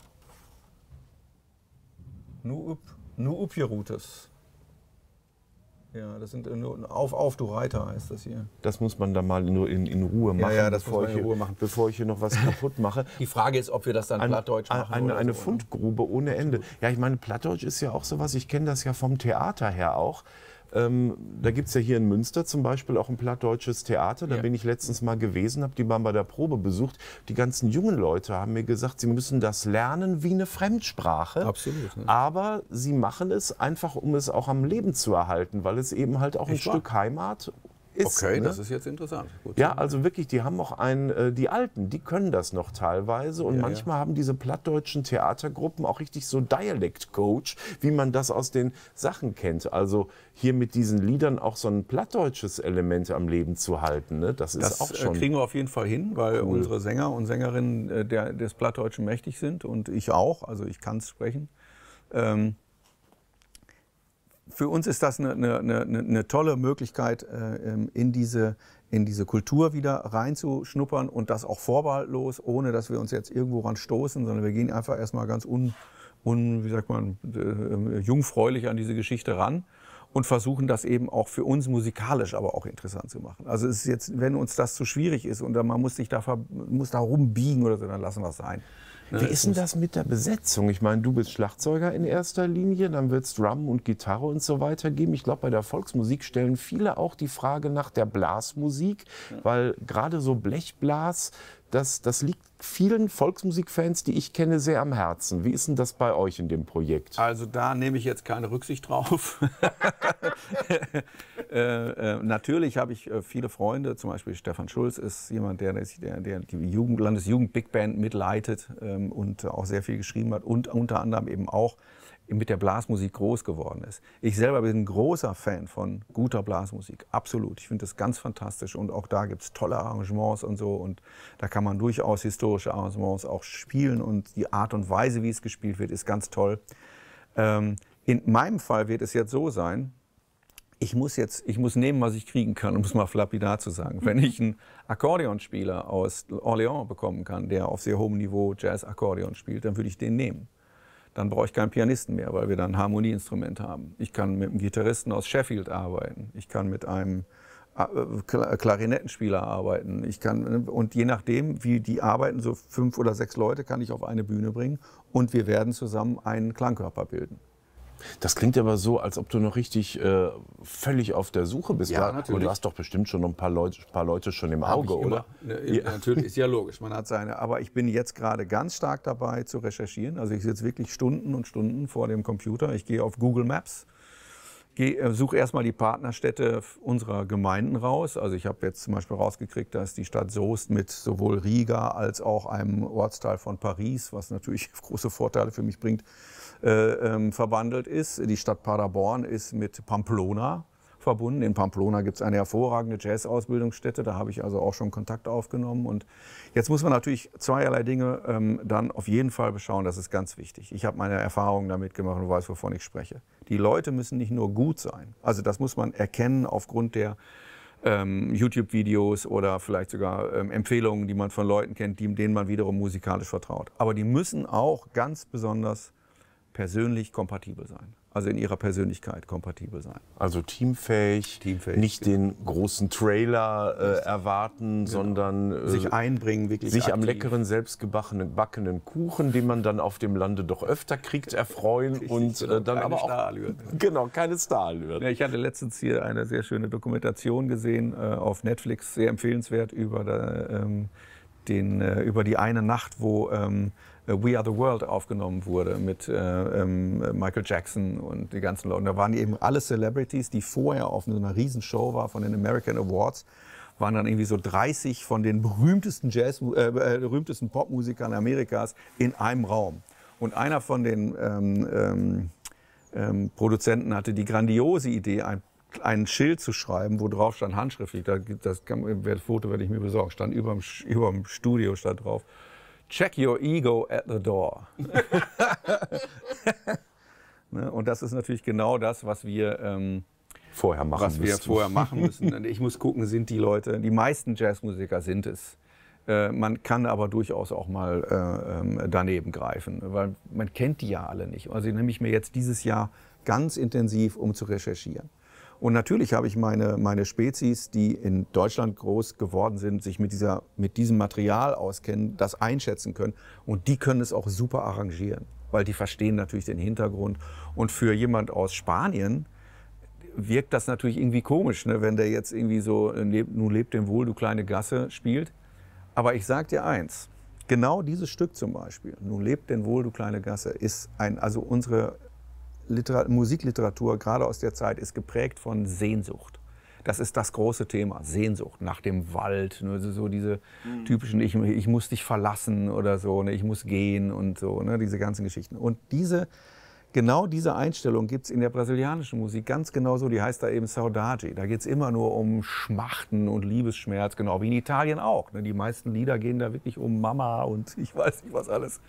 Nur up, nur up hier Routes. Ja, das sind nur auf, auf, du Reiter heißt das hier. Das muss man dann mal nur in, in Ruhe machen, ja, das bevor, muss man in ich, Ruhe machen. bevor ich hier noch was kaputt mache. Die Frage ist, ob wir das dann Ein- plattdeutsch machen Eine, oder eine so, Fundgrube ohne Ende. Ja, ich meine, Plattdeutsch ist ja auch sowas, ich kenne das ja vom Theater her auch. Ähm, da gibt es ja hier in Münster zum Beispiel auch ein plattdeutsches Theater. Da Ja. bin ich letztens mal gewesen, habe die mal bei der Probe besucht. Die ganzen jungen Leute haben mir gesagt, sie müssen das lernen wie eine Fremdsprache. Absolut, ne? Aber sie machen es einfach, um es auch am Leben zu erhalten, weil es eben halt auch ein Echt wahr? Stück Heimat ist. Okay, ne? das ist jetzt interessant. Gut. Ja, also wirklich, die haben auch ein, äh, die Alten, die können das noch teilweise und Ja, manchmal haben diese plattdeutschen Theatergruppen auch richtig so Dialect-Coach, wie man das aus den Sachen kennt. Also hier mit diesen Liedern auch so ein plattdeutsches Element am Leben zu halten, ne? Das ist Das auch äh, schon... kriegen wir auf jeden Fall hin, weil cool. unsere Sänger und Sängerinnen äh, der, des Plattdeutschen mächtig sind und ich auch, also ich kann es sprechen. Ähm, für uns ist das eine, eine, eine, eine tolle Möglichkeit, äh, in, diese, in diese Kultur wieder reinzuschnuppern und das auch vorbehaltlos, ohne dass wir uns jetzt irgendwo ran stoßen, sondern wir gehen einfach erstmal ganz un, un, wie sagt man, äh, jungfräulich an diese Geschichte ran und versuchen das eben auch für uns musikalisch aber auch interessant zu machen. Also es ist jetzt, wenn uns das zu schwierig ist und man muss sich da, ver- muss da rumbiegen oder so, dann lassen wir es sein. Wie ist denn das mit der Besetzung? Ich meine, du bist Schlagzeuger in erster Linie, dann wird es Drum und Gitarre und so weiter geben. Ich glaube, bei der Volksmusik stellen viele auch die Frage nach der Blasmusik, weil gerade so Blechblas, das, das liegt vielen Volksmusikfans, die ich kenne, sehr am Herzen. Wie ist denn das bei euch in dem Projekt? Also da nehme ich jetzt keine Rücksicht drauf. äh, äh, natürlich habe ich äh, viele Freunde, zum Beispiel Stefan Schulz ist jemand, der, der, der die Jugend, Landesjugend-Big Band mitleitet ähm, und auch sehr viel geschrieben hat und unter anderem eben auch mit der Blasmusik groß geworden ist. Ich selber bin ein großer Fan von guter Blasmusik, absolut. Ich finde das ganz fantastisch und auch da gibt es tolle Arrangements und so und da kann man durchaus historische Arrangements auch spielen und die Art und Weise, wie es gespielt wird, ist ganz toll. Ähm, in meinem Fall wird es jetzt so sein, ich muss jetzt, ich muss nehmen, was ich kriegen kann, um es mal lapidar zu sagen. Wenn ich einen Akkordeonspieler aus Orléans bekommen kann, der auf sehr hohem Niveau Jazz-Akkordeon spielt, dann würde ich den nehmen. Dann brauche ich keinen Pianisten mehr, weil wir dann ein Harmonieinstrument haben. Ich kann mit einem Gitarristen aus Sheffield arbeiten. Ich kann mit einem Klarinettenspieler arbeiten. Ich kann, und je nachdem, wie die arbeiten, so fünf oder sechs Leute kann ich auf eine Bühne bringen und wir werden zusammen einen Klangkörper bilden. Das klingt aber so, als ob du noch richtig äh, völlig auf der Suche bist. Ja, Aber natürlich. du hast doch bestimmt schon noch ein paar Leute, paar Leute schon im Hab Auge, ich oder? immer. Ja, natürlich, ist ja logisch. Man hat seine. Aber ich bin jetzt gerade ganz stark dabei zu recherchieren. Also ich sitze wirklich Stunden und Stunden vor dem Computer. Ich gehe auf Google Maps, gehe, äh, suche erstmal die Partnerstädte unserer Gemeinden raus. Also ich habe jetzt zum Beispiel rausgekriegt, dass die Stadt Soest mit sowohl Riga als auch einem Ortsteil von Paris, was natürlich große Vorteile für mich bringt, äh, ähm, verwandelt ist. Die Stadt Paderborn ist mit Pamplona verbunden. In Pamplona gibt es eine hervorragende Jazz-Ausbildungsstätte. Da habe ich also auch schon Kontakt aufgenommen. Und jetzt muss man natürlich zweierlei Dinge ähm, dann auf jeden Fall beschauen. Das ist ganz wichtig. Ich habe meine Erfahrungen damit gemacht und weiß, wovon ich spreche. Die Leute müssen nicht nur gut sein. Also das muss man erkennen aufgrund der ähm, YouTube-Videos oder vielleicht sogar ähm, Empfehlungen, die man von Leuten kennt, die, denen man wiederum musikalisch vertraut. Aber die müssen auch ganz besonders persönlich kompatibel sein. Also in ihrer Persönlichkeit kompatibel sein. Also teamfähig, Teamfähig, nicht den großen Trailer äh, erwarten, sondern äh, Sich einbringen, wirklich sich am aktiv. leckeren, selbstgebackenen backenen Kuchen, den man dann auf dem Lande doch öfter kriegt, erfreuen und genau, äh, dann keine aber auch Starallüren. genau keine Starallüren. Ja, ich hatte letztens hier eine sehr schöne Dokumentation gesehen äh, auf Netflix, sehr empfehlenswert über, der, ähm, den, äh, über die eine Nacht, wo ähm, We Are the World aufgenommen wurde mit äh, ähm, Michael Jackson und die ganzen Leute. Da waren eben alle Celebrities, die vorher auf so einer Riesenshow war von den American Awards, waren dann irgendwie so dreißig von den berühmtesten Jazz, äh, berühmtesten Popmusikern Amerikas in einem Raum. Und einer von den ähm, ähm, ähm, Produzenten hatte die grandiose Idee, ein ein Schild zu schreiben, wo drauf stand, handschriftlich, das, das, das Foto werde ich mir besorgen, stand über dem, über dem Studio stand drauf, check your ego at the door. Ne? Und das ist natürlich genau das, was wir, ähm, vorher machen was wir müssten. vorher machen müssen. Und ich muss gucken, sind die Leute, die meisten Jazzmusiker sind es. Äh, man kann aber durchaus auch mal äh, ähm, daneben greifen, weil man kennt die ja alle nicht. Also nehme ich mir jetzt dieses Jahr ganz intensiv, um zu recherchieren. Und natürlich habe ich meine, meine Spezies, die in Deutschland groß geworden sind, sich mit, dieser, mit diesem Material auskennen, das einschätzen können. Und die können es auch super arrangieren, weil die verstehen natürlich den Hintergrund. Und für jemand aus Spanien wirkt das natürlich irgendwie komisch, ne, wenn der jetzt irgendwie so "Nun lebt dem Wohl, du kleine Gasse" spielt. Aber ich sage dir eins, genau dieses Stück zum Beispiel, "Nun lebt denn wohl, du kleine Gasse", ist ein, also unsere Literat- Musikliteratur, gerade aus der Zeit, ist geprägt von Sehnsucht. Das ist das große Thema, Sehnsucht nach dem Wald, ne, so diese mhm. typischen ich, ich muss dich verlassen oder so, ne, ich muss gehen und so, ne, diese ganzen Geschichten. Und diese, genau diese Einstellung gibt es in der brasilianischen Musik ganz genauso, die heißt da eben Saudade. Da geht es immer nur um Schmachten und Liebesschmerz, genau wie in Italien auch. Ne. Die meisten Lieder gehen da wirklich um Mama und ich weiß nicht was alles.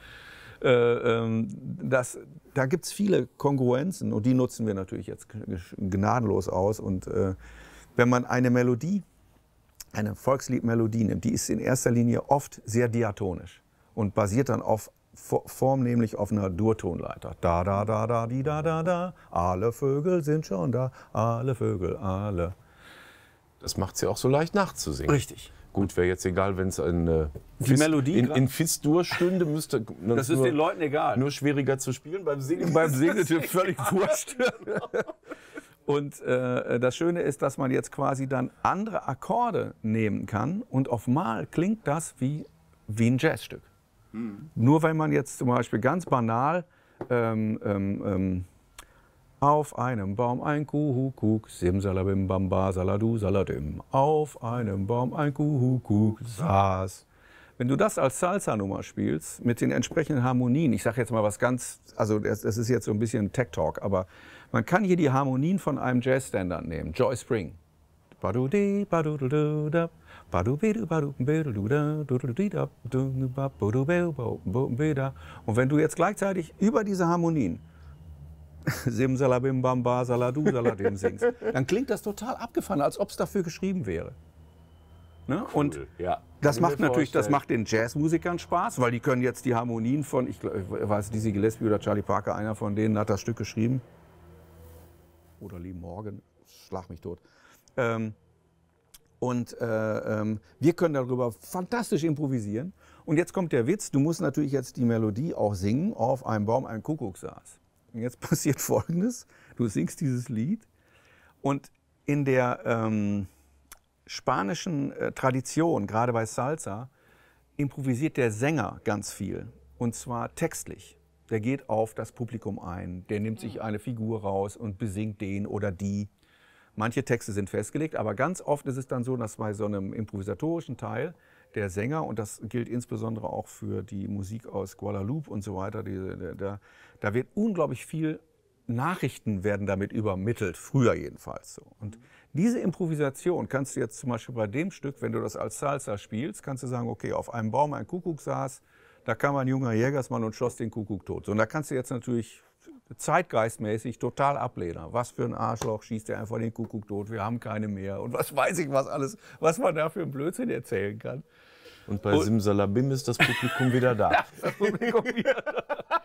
Das, da gibt es viele Kongruenzen und die nutzen wir natürlich jetzt gnadenlos aus. Und äh, wenn man eine Melodie, eine Volksliedmelodie nimmt, die ist in erster Linie oft sehr diatonisch und basiert dann auf Form, nämlich auf einer Durtonleiter. Da, da, da, da, di, da, da, da, alle Vögel sind schon da, alle Vögel, alle. Das macht sie auch so leicht nachzusingen. Richtig. Gut, wäre jetzt egal, wenn es eine Die Melodie in, in Fis-Dur stünde, müsste das ist nur, den Leuten egal. Nur schwieriger zu spielen beim Singen. Beim Singen ist es völlig wurscht. Und äh, das Schöne ist, dass man jetzt quasi dann andere Akkorde nehmen kann und auf Mal klingt das wie, wie ein Jazzstück. Mhm. Nur weil man jetzt zum Beispiel ganz banal ähm, ähm, ähm, auf einem Baum ein Kuckuck, simsalabim bamba saladu saladim. Auf einem Baum ein Kuckuck saß. Wenn du das als Salsa-Nummer spielst, mit den entsprechenden Harmonien, ich sage jetzt mal was ganz, also das, das ist jetzt so ein bisschen Tech-Talk, aber man kann hier die Harmonien von einem Jazz-Standard nehmen, Joy Spring. Und wenn du jetzt gleichzeitig über diese Harmonien Simsalabim bamba saladu saladim singst, dann klingt das total abgefahren, als ob es dafür geschrieben wäre. Ne? Cool, Und ja. das Kann macht ich mir natürlich, das vorstellen. macht den Jazzmusikern Spaß, weil die können jetzt die Harmonien von, ich, glaub, ich weiß, Dizzy Gillespie oder Charlie Parker, einer von denen hat das Stück geschrieben. Oder Lee Morgan, schlag mich tot. Ähm, und äh, ähm, wir können darüber fantastisch improvisieren. Und jetzt kommt der Witz, du musst natürlich jetzt die Melodie auch singen, auf einem Baum ein Kuckuck saß. Und jetzt passiert Folgendes, du singst dieses Lied und in der ähm, spanischen äh, Tradition, gerade bei Salsa, improvisiert der Sänger ganz viel und zwar textlich. Der geht auf das Publikum ein, der nimmt sich eine Figur raus und besingt den oder die. Manche Texte sind festgelegt, aber ganz oft ist es dann so, dass bei so einem improvisatorischen Teil der Sänger, und das gilt insbesondere auch für die Musik aus Guadalupe und so weiter, die, da, da wird unglaublich viel Nachrichten werden damit übermittelt, früher jedenfalls so. Und diese Improvisation kannst du jetzt zum Beispiel bei dem Stück, wenn du das als Salsa spielst, kannst du sagen, okay, auf einem Baum ein Kuckuck saß, da kam ein junger Jägersmann und schoss den Kuckuck tot. So, und da kannst du jetzt natürlich zeitgeistmäßig total ablehnen. Was für ein Arschloch, schießt der einfach den Kuckuck tot, wir haben keine mehr. Und was weiß ich was alles, was man da für einen Blödsinn erzählen kann. Und bei und Simsalabim ist das Publikum wieder da. Ja, das Publikum wieder da.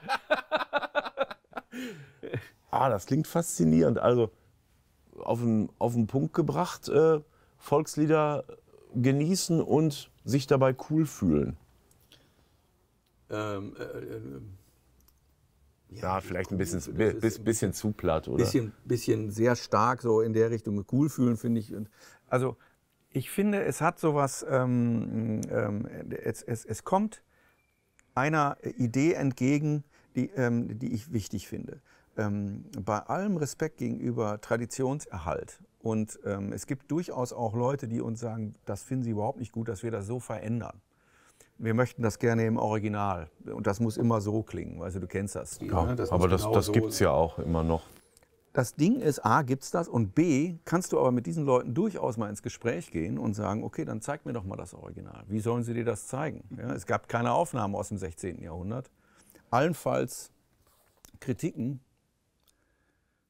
Ah, das klingt faszinierend. Also auf den, auf den Punkt gebracht, äh, Volkslieder genießen und sich dabei cool fühlen. Ähm, äh, äh, ja, ja, vielleicht ein bisschen, cool, bis, bisschen zu platt, oder? Bisschen, bisschen sehr stark so in der Richtung. Cool fühlen, finde ich. Also ich finde, es hat sowas, ähm, ähm, es, es, es kommt einer Idee entgegen, die, ähm, die ich wichtig finde. Ähm, bei allem Respekt gegenüber Traditionserhalt. Und ähm, es gibt durchaus auch Leute, die uns sagen, das finden sie überhaupt nicht gut, dass wir das so verändern. Wir möchten das gerne im Original. Und das muss immer so klingen. Also du kennst das. Die, ja, ne? das aber das, genau das so gibt es ja auch immer noch. Das Ding ist, A, gibt es das und B, kannst du aber mit diesen Leuten durchaus mal ins Gespräch gehen und sagen, okay, dann zeig mir doch mal das Original. Wie sollen sie dir das zeigen? Ja, es gab keine Aufnahmen aus dem sechzehnten Jahrhundert. Allenfalls Kritiken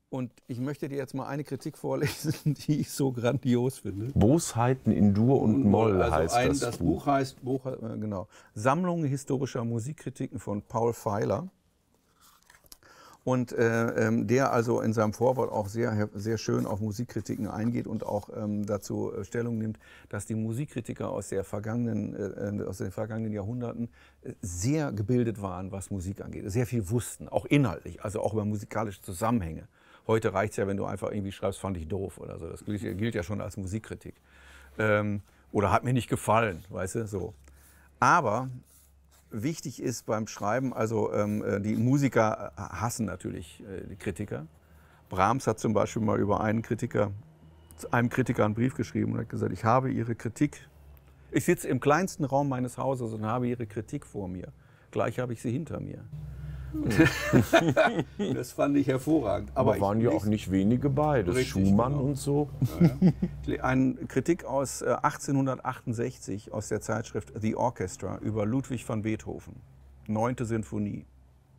Und ich möchte dir jetzt mal eine Kritik vorlesen, die ich so grandios finde. Bosheiten in Dur und Moll also heißt ein, das, das Buch. Buch heißt Buch, äh, genau, Sammlung historischer Musikkritiken von Paul Feiler. Und äh, ähm, der also in seinem Vorwort auch sehr, sehr schön auf Musikkritiken eingeht und auch ähm, dazu äh, Stellung nimmt, dass die Musikkritiker aus, der vergangenen, äh, aus den vergangenen Jahrhunderten äh, sehr gebildet waren, was Musik angeht. Sehr viel wussten, auch inhaltlich, also auch über musikalische Zusammenhänge. Heute reicht es ja, wenn du einfach irgendwie schreibst, fand ich doof oder so. Das gilt, gilt ja schon als Musikkritik. Ähm, oder hat mir nicht gefallen, weißt du, so. Aber wichtig ist beim Schreiben, also ähm, die Musiker hassen natürlich äh, die Kritiker. Brahms hat zum Beispiel mal über einen Kritiker, einem Kritiker einen Brief geschrieben und hat gesagt, ich habe Ihre Kritik, ich sitze im kleinsten Raum meines Hauses und habe Ihre Kritik vor mir. Gleich habe ich sie hinter mir. Das fand ich hervorragend. Aber, Aber waren ja auch nicht wenige bei, das Richtig, Schumann genau. und so. Ja, ja. Eine Kritik aus äh, achtzehnhundertachtundsechzig aus der Zeitschrift The Orchestra über Ludwig van Beethoven, neunte Sinfonie.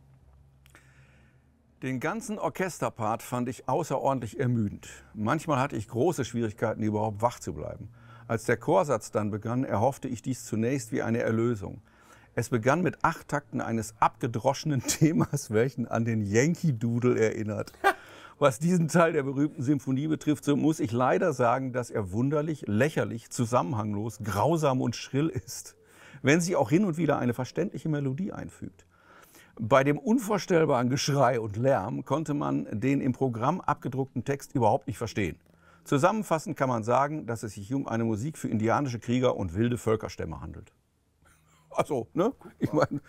Den ganzen Orchesterpart fand ich außerordentlich ermüdend. Manchmal hatte ich große Schwierigkeiten, überhaupt wach zu bleiben. Als der Chorsatz dann begann, erhoffte ich dies zunächst wie eine Erlösung. Es begann mit acht Takten eines abgedroschenen Themas, welchen an den Yankee Doodle erinnert. Was diesen Teil der berühmten Symphonie betrifft, so muss ich leider sagen, dass er wunderlich, lächerlich, zusammenhanglos, grausam und schrill ist, wenn sie auch hin und wieder eine verständliche Melodie einfügt. Bei dem unvorstellbaren Geschrei und Lärm konnte man den im Programm abgedruckten Text überhaupt nicht verstehen. Zusammenfassend kann man sagen, dass es sich um eine Musik für indianische Krieger und wilde Völkerstämme handelt. Also, ne? Ich meine.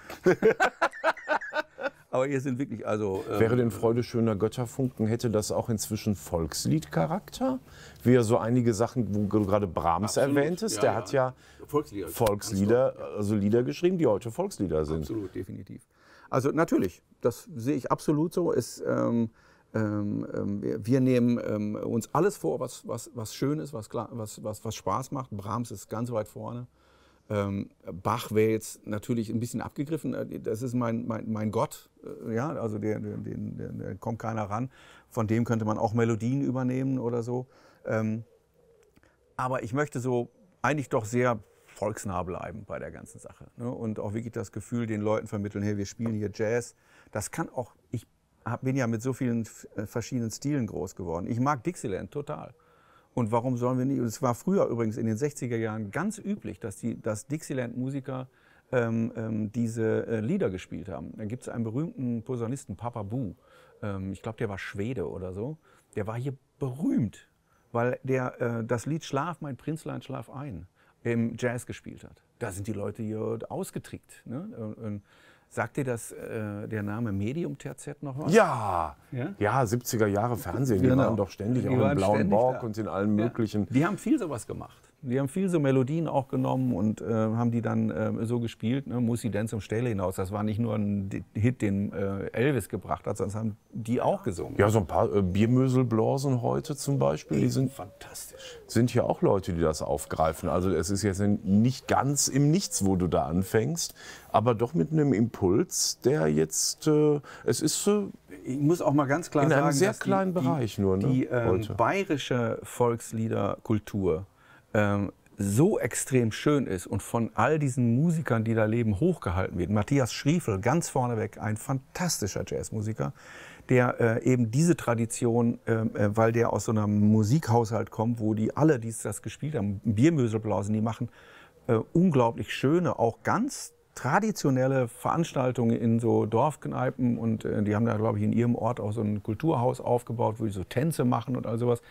Aber hier sind wirklich, also. Ähm, Wäre denn Freude schöner Götterfunken, hätte das auch inzwischen Volksliedcharakter? Wie ja so einige Sachen, wo du gerade Brahms Absolut, erwähntest, ja, der ja. hat ja Volkslieder, Volkslieder, also Lieder geschrieben, die heute Volkslieder sind. Absolut, definitiv. Also natürlich, das sehe ich absolut so. Es, ähm, ähm, wir, wir nehmen ähm, uns alles vor, was, was, was schön ist, was, was, was, was Spaß macht. Brahms ist ganz weit vorne. Ähm, Bach wäre jetzt natürlich ein bisschen abgegriffen. Das ist mein, mein, mein Gott, äh, ja, also der, der, der, der kommt keiner ran. Von dem könnte man auch Melodien übernehmen oder so. Ähm, aber ich möchte so eigentlich doch sehr volksnah bleiben bei der ganzen Sache, ne? Und auch wirklich das Gefühl den Leuten vermitteln, hey, wir spielen hier Jazz. Das kann auch, ich hab, bin ja mit so vielen verschiedenen Stilen groß geworden. Ich mag Dixieland total. Und warum sollen wir nicht? Es war früher übrigens in den sechziger Jahren ganz üblich, dass die dass Dixieland-Musiker ähm, ähm, diese äh, Lieder gespielt haben. Da gibt es einen berühmten Posaunisten, Papa Boo. Ähm, ich glaube, der war Schwede oder so. Der war hier berühmt, weil der äh, das Lied Schlaf, mein Prinzlein, schlaf ein im Jazz gespielt hat. Da sind die Leute hier ausgetrickt. Ne? Und, und sagt dir das äh, der Name Medium-Terzett noch was? Ja, Ja? ja, siebziger Jahre Fernsehen, die Genau. waren doch ständig Die auch im waren Blauen ständig Borg da. und in allen möglichen. Ja. Die haben viel sowas gemacht. Die haben viel so Melodien auch genommen und äh, haben die dann äh, so gespielt. Ne? Muss sie denn zum Ställe hinaus? Das war nicht nur ein Hit, den äh, Elvis gebracht hat, sondern das haben die auch gesungen. Ja, so ein paar äh, Biermöselblasen heute zum Beispiel, die sind, Fantastisch. sind ja auch Leute, die das aufgreifen. Also es ist jetzt nicht ganz im Nichts, wo du da anfängst, aber doch mit einem Impuls, der jetzt, äh, es ist äh, Ich muss auch mal ganz klar in sagen, einem sehr dass kleinen die, Bereich nur, ne, die ähm, heute. bayerische Volksliederkultur ähm, so extrem schön ist und von all diesen Musikern, die da leben, hochgehalten wird. Matthias Schriefel, ganz vorneweg, ein fantastischer Jazzmusiker, der äh, eben diese Tradition, äh, weil der aus so einem Musikhaushalt kommt, wo die alle, die das gespielt haben, Biermöselblasen, die machen äh, unglaublich schöne, auch ganz traditionelle Veranstaltungen in so Dorfkneipen und äh, die haben da, glaube ich, in ihrem Ort auch so ein Kulturhaus aufgebaut, wo die so Tänze machen und all sowas.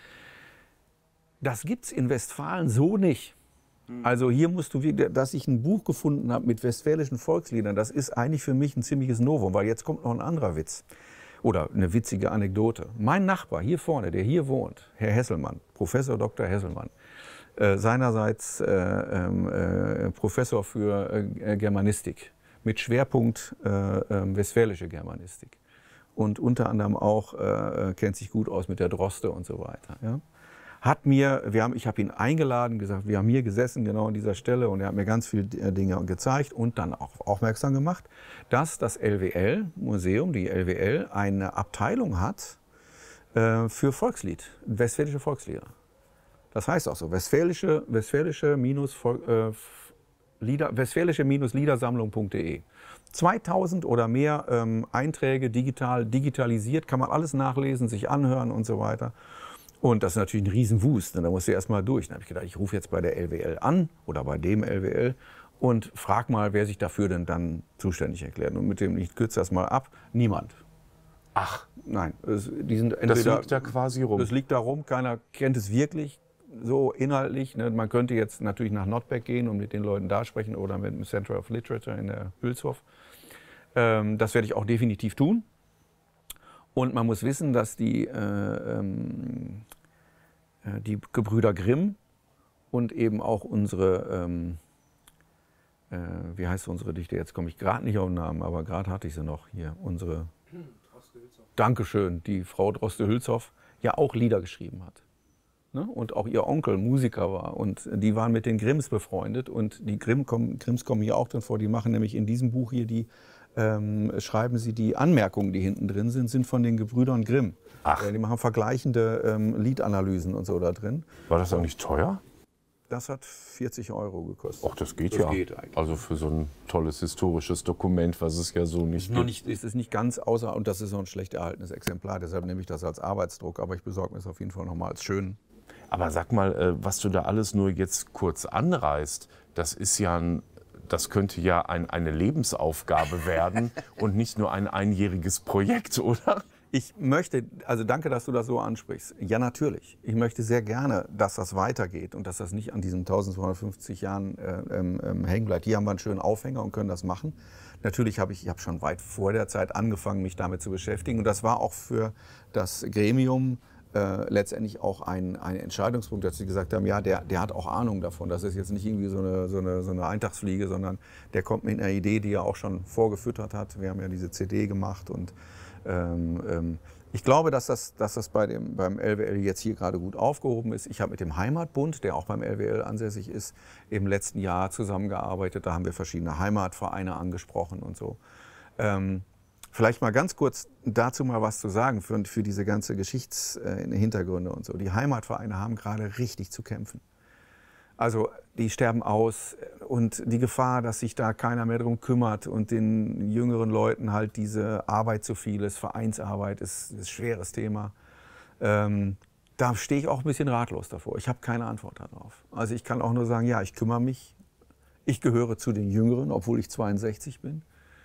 Das gibt's in Westfalen so nicht. Also hier musst du, dass ich ein Buch gefunden habe mit westfälischen Volksliedern, das ist eigentlich für mich ein ziemliches Novum, weil jetzt kommt noch ein anderer Witz oder eine witzige Anekdote. Mein Nachbar hier vorne, der hier wohnt, Herr Hesselmann, Professor Doktor Hesselmann, äh, seinerseits äh, äh, Professor für äh, Germanistik mit Schwerpunkt äh, äh, westfälische Germanistik und unter anderem auch äh, kennt sich gut aus mit der Droste und so weiter. Ja? Hat mir, wir haben, ich habe ihn eingeladen, gesagt, wir haben hier gesessen, genau an dieser Stelle, und er hat mir ganz viele Dinge gezeigt und dann auch aufmerksam gemacht, dass das L W L-Museum, die L W L, eine Abteilung hat, äh, für Volkslied, westfälische Volkslieder. Das heißt auch so, westfälische, westfälische minus äh, Lieder, westfälische Liedersammlung punkt de. zweitausend oder mehr ähm, Einträge digital, digitalisiert, kann man alles nachlesen, sich anhören und so weiter. Und das ist natürlich ein Riesenwust, ne? Da musst du erst mal durch. Dann habe ich gedacht, ich rufe jetzt bei der L W L an oder bei dem L W L und frag mal, wer sich dafür denn dann zuständig erklärt. Und mit dem, ich kürze das mal ab, niemand. Ach, nein, es, die sind entweder, das liegt da quasi rum. Das liegt da rum, keiner kennt es wirklich so inhaltlich. Ne? Man könnte jetzt natürlich nach Notbeck gehen und mit den Leuten da sprechen oder mit dem Center of Literature in der Hülshof. Ähm, das werde ich auch definitiv tun. Und man muss wissen, dass die, äh, ähm, äh, die Gebrüder Grimm und eben auch unsere, ähm, äh, wie heißt unsere Dichte, jetzt komme ich gerade nicht auf den Namen, aber gerade hatte ich sie noch hier, unsere, Dankeschön, die Frau Droste-Hülshoff, ja auch Lieder geschrieben hat. Ne? Und auch ihr Onkel Musiker war und die waren mit den Grimms befreundet und die Grimm kommen, Grimms kommen hier auch drin vor, die machen nämlich in diesem Buch hier die Ähm, schreiben sie, die Anmerkungen, die hinten drin sind, sind von den Gebrüdern Grimm. Ach. Äh, die machen vergleichende ähm, Liedanalysen und so da drin. War das auch nicht teuer? Das hat vierzig Euro gekostet. Ach, das geht Das ja. geht eigentlich. Also für so ein tolles historisches Dokument, was es ja so nicht Noch gibt. nicht, es ist nicht ganz außer, und das ist noch ein schlecht erhaltenes Exemplar, deshalb nehme ich das als Arbeitsdruck, aber ich besorge mir es auf jeden Fall nochmal als schön. Aber sag mal, äh, was du da alles nur jetzt kurz anreißt, das ist ja ein, das könnte ja ein, eine Lebensaufgabe werden und nicht nur ein einjähriges Projekt, oder? Ich möchte, also danke, dass du das so ansprichst. Ja, natürlich. Ich möchte sehr gerne, dass das weitergeht und dass das nicht an diesen eintausendzweihundertfünfzig Jahren äh, ähm, hängen bleibt. Hier haben wir einen schönen Aufhänger und können das machen. Natürlich habe ich, ich habe schon weit vor der Zeit angefangen, mich damit zu beschäftigen. Und das war auch für das Gremium Äh, letztendlich auch ein, ein Entscheidungspunkt, dass sie gesagt haben, ja, der, der hat auch Ahnung davon. Das ist jetzt nicht irgendwie so eine, so eine, so eine Eintagsfliege, sondern der kommt mit einer Idee, die er auch schon vorgefüttert hat. Wir haben ja diese C D gemacht und ähm, ähm, ich glaube, dass das, dass das bei dem, beim L W L jetzt hier gerade gut aufgehoben ist. Ich habe mit dem Heimatbund, der auch beim L W L ansässig ist, im letzten Jahr zusammengearbeitet. Da haben wir verschiedene Heimatvereine angesprochen und so. Ähm, Vielleicht mal ganz kurz dazu mal was zu sagen für, für diese ganze Geschichtshintergründe und so. Die Heimatvereine haben gerade richtig zu kämpfen. Also die sterben aus und die Gefahr, dass sich da keiner mehr drum kümmert und den jüngeren Leuten halt diese Arbeit zu viel ist, Vereinsarbeit ist, ist ein schweres Thema. Ähm, da stehe ich auch ein bisschen ratlos davor. Ich habe keine Antwort darauf. Also ich kann auch nur sagen, ja, ich kümmere mich. Ich gehöre zu den Jüngeren, obwohl ich zweiundsechzig bin.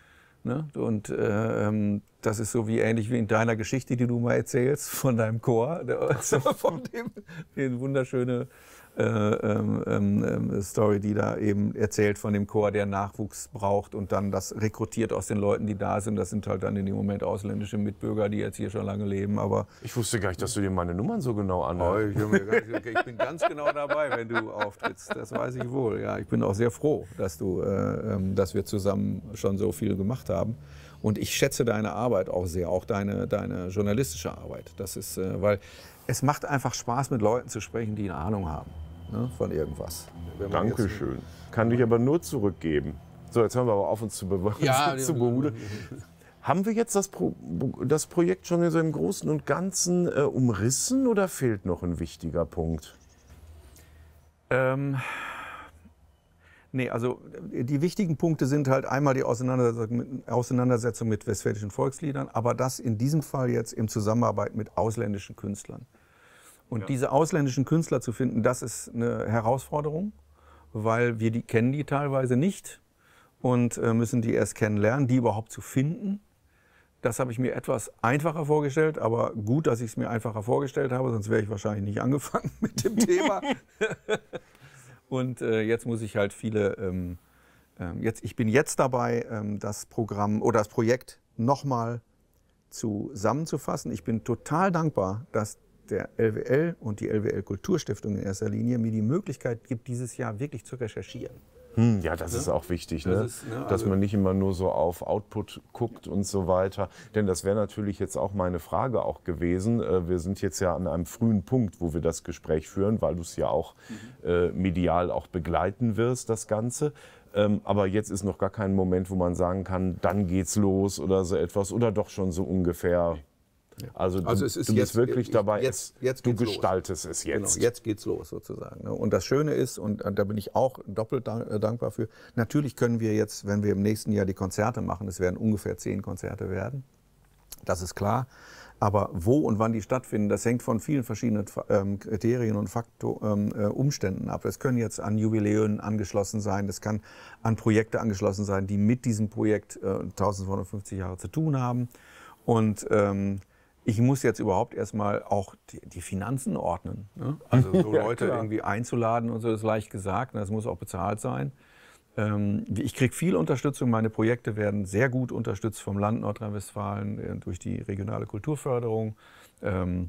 Ne? Und äh, das ist so wie ähnlich wie in deiner Geschichte, die du mal erzählst, von deinem Chor, der, von dem, den wunderschöne äh, ähm, ähm, Story, die da eben erzählt von dem Chor, der Nachwuchs braucht und dann das rekrutiert aus den Leuten, die da sind. Das sind halt dann in dem Moment ausländische Mitbürger, die jetzt hier schon lange leben. Aber ich wusste gar nicht, dass du dir meine Nummern so genau anhörst. Oh, ich, ich bin ganz genau dabei, wenn du auftrittst. Das weiß ich wohl. Ja, ich bin auch sehr froh, dass, du, äh, dass wir zusammen schon so viel gemacht haben. Und ich schätze deine Arbeit auch sehr, auch deine, deine journalistische Arbeit. Das ist, äh, weil es macht einfach Spaß, mit Leuten zu sprechen, die eine Ahnung haben, ne, von irgendwas. Dankeschön. Kann ich aber nur zurückgeben. So, jetzt hören wir aber auf, uns zu, be ja, zu behudeln. Haben wir jetzt das, Pro das Projekt schon in so im Großen und Ganzen äh, umrissen oder fehlt noch ein wichtiger Punkt? Ähm, nee, also die wichtigen Punkte sind halt einmal die Auseinandersetzung mit, Auseinandersetzung mit westfälischen Volksliedern, aber das in diesem Fall jetzt in Zusammenarbeit mit ausländischen Künstlern. Und ja. diese ausländischen Künstler zu finden, das ist eine Herausforderung, weil wir die kennen die teilweise nicht und äh, müssen die erst kennenlernen, die überhaupt zu finden. Das habe ich mir etwas einfacher vorgestellt, aber gut, dass ich es mir einfacher vorgestellt habe, sonst wäre ich wahrscheinlich nicht angefangen mit dem Thema. Und äh, jetzt muss ich halt viele, ähm, ähm, jetzt, ich bin jetzt dabei, ähm, das Programm oder das Projekt nochmal zusammenzufassen. Ich bin total dankbar, dass der L W L und die L W L Kulturstiftung in erster Linie mir die Möglichkeit gibt, dieses Jahr wirklich zu recherchieren. Hm, ja, das ja? ist auch wichtig, ne? Das ist, ne, also dass man nicht immer nur so auf Output guckt und so weiter. Denn das wäre natürlich jetzt auch meine Frage auch gewesen. Wir sind jetzt ja an einem frühen Punkt, wo wir das Gespräch führen, weil du es ja auch mhm. äh, medial auch begleiten wirst, das Ganze. Ähm, aber jetzt ist noch gar kein Moment, wo man sagen kann, dann geht's los oder so etwas. Oder doch schon so ungefähr Also du, Also es ist du bist jetzt- wirklich dabei, jetzt- jetzt du geht's los. gestaltest es jetzt. Genau, jetzt geht's los sozusagen. Und das Schöne ist, und da bin ich auch doppelt dankbar für, natürlich können wir jetzt, wenn wir im nächsten Jahr die Konzerte machen, es werden ungefähr zehn Konzerte werden, das ist klar. Aber wo und wann die stattfinden, das hängt von vielen verschiedenen ähm, Kriterien und Faktor, ähm, äh, Umständen ab. Das können jetzt an Jubiläen angeschlossen sein, das kann an Projekte angeschlossen sein, die mit diesem Projekt äh, eintausendzweihundertfünfzig Jahre zu tun haben. Und ähm, ich muss jetzt überhaupt erstmal auch die, die Finanzen ordnen. Ne? Also so Ja, Leute klar. irgendwie einzuladen und so, ist leicht gesagt. Das muss auch bezahlt sein. Ähm, ich kriege viel Unterstützung. Meine Projekte werden sehr gut unterstützt vom Land Nordrhein-Westfalen äh, durch die regionale Kulturförderung. Ähm,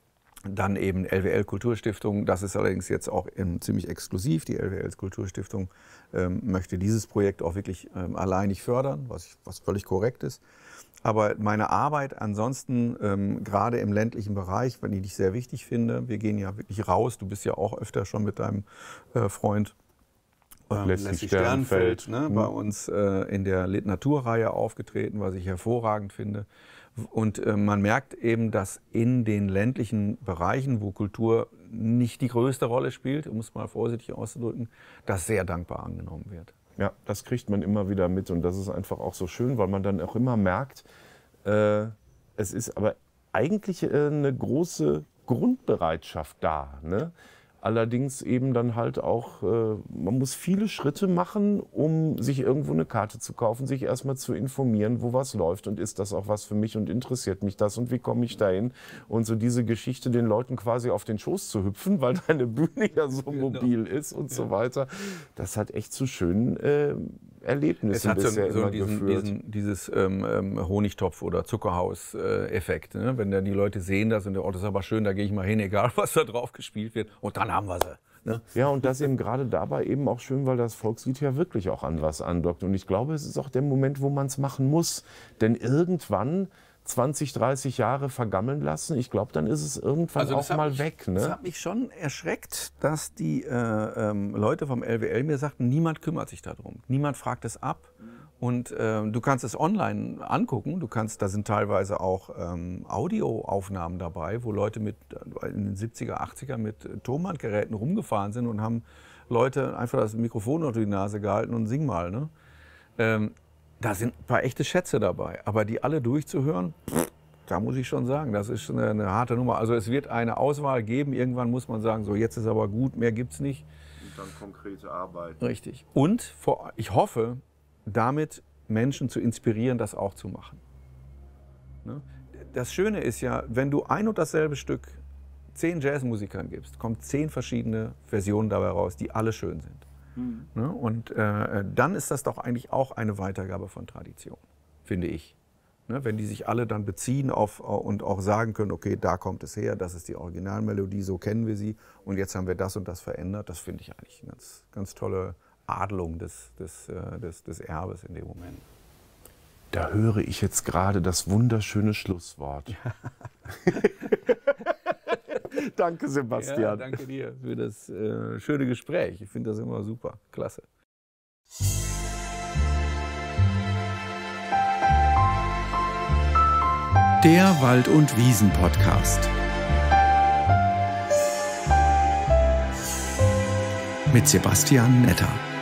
dann eben L W L Kulturstiftung. Das ist allerdings jetzt auch ähm, ziemlich exklusiv. Die L W L Kulturstiftung ähm, möchte dieses Projekt auch wirklich ähm, alleinig fördern, was, ich, was völlig korrekt ist. Aber meine Arbeit ansonsten, ähm, gerade im ländlichen Bereich, die ich sehr wichtig finde, wir gehen ja wirklich raus. Du bist ja auch öfter schon mit deinem äh, Freund ähm, Leslie Leslie Sternfeld, Sternfeld ne, mhm. bei uns äh, in der Literaturreihe aufgetreten, was ich hervorragend finde. Und äh, man merkt eben, dass in den ländlichen Bereichen, wo Kultur nicht die größte Rolle spielt, um es mal vorsichtig auszudrücken, das sehr dankbar angenommen wird. Ja, das kriegt man immer wieder mit und das ist einfach auch so schön, weil man dann auch immer merkt, äh, es ist aber eigentlich äh, eine große Grundbereitschaft da. Ne? Allerdings eben dann halt auch, äh, man muss viele Schritte machen, um sich irgendwo eine Karte zu kaufen, sich erstmal zu informieren, wo was läuft und ist das auch was für mich und interessiert mich das und wie komme ich dahin? Und so diese Geschichte den Leuten quasi auf den Schoß zu hüpfen, weil deine Bühne ja so mobil ist und so weiter, das hat echt zu schönen äh, Erlebnissen Es hat so, bisher so immer diesen, geführt. diesen, dieses ähm, ähm, Honigtopf- oder Zuckerhaus-Effekt. Ne? Wenn dann die Leute sehen das und oh, das ist aber schön, da gehe ich mal hin, egal was da drauf gespielt wird. Und dann haben wir sie. Ne? Ja, und das eben gerade dabei eben auch schön, weil das Volkslied ja wirklich auch an was andockt. Und ich glaube, es ist auch der Moment, wo man es machen muss. Denn irgendwann zwanzig, dreißig Jahre vergammeln lassen, ich glaube, dann ist es irgendwann Also das auch hat mal mich- weg. Das Ne? hat mich schon erschreckt, dass die äh, ähm, Leute vom L W L mir sagten, niemand kümmert sich darum. Niemand fragt es ab. Und äh, du kannst es online angucken. Du kannst, da sind teilweise auch ähm, Audioaufnahmen dabei, wo Leute mit, äh, in den siebziger, achtziger mit äh, Tonbandgeräten rumgefahren sind und haben Leute einfach das Mikrofon unter die Nase gehalten und sing mal. Ne? Ähm, da sind ein paar echte Schätze dabei. Aber die alle durchzuhören, pff, da muss ich schon sagen, das ist eine, eine harte Nummer. Also es wird eine Auswahl geben. Irgendwann muss man sagen, so jetzt ist aber gut, mehr gibt's nicht. Und dann konkrete Arbeit. Richtig. Und vor, ich hoffe, damit Menschen zu inspirieren, das auch zu machen. Ne? Das Schöne ist ja, wenn du ein und dasselbe Stück zehn Jazzmusikern gibst, kommen zehn verschiedene Versionen dabei raus, die alle schön sind. Mhm. Ne? Und äh, dann ist das doch eigentlich auch eine Weitergabe von Tradition, finde ich. Ne? Wenn die sich alle dann beziehen auf, und auch sagen können, okay, da kommt es her, das ist die Originalmelodie, so kennen wir sie und jetzt haben wir das und das verändert, das finde ich eigentlich eine ganz, ganz tolle Adelung des, des, des, des Erbes in dem Moment. Da höre ich jetzt gerade das wunderschöne Schlusswort. Danke, Sebastian. Ja, danke dir für das äh, schöne Gespräch. Ich finde das immer super. Klasse. Der Wald- und Wiesen-Podcast. Mit Sebastian Netter.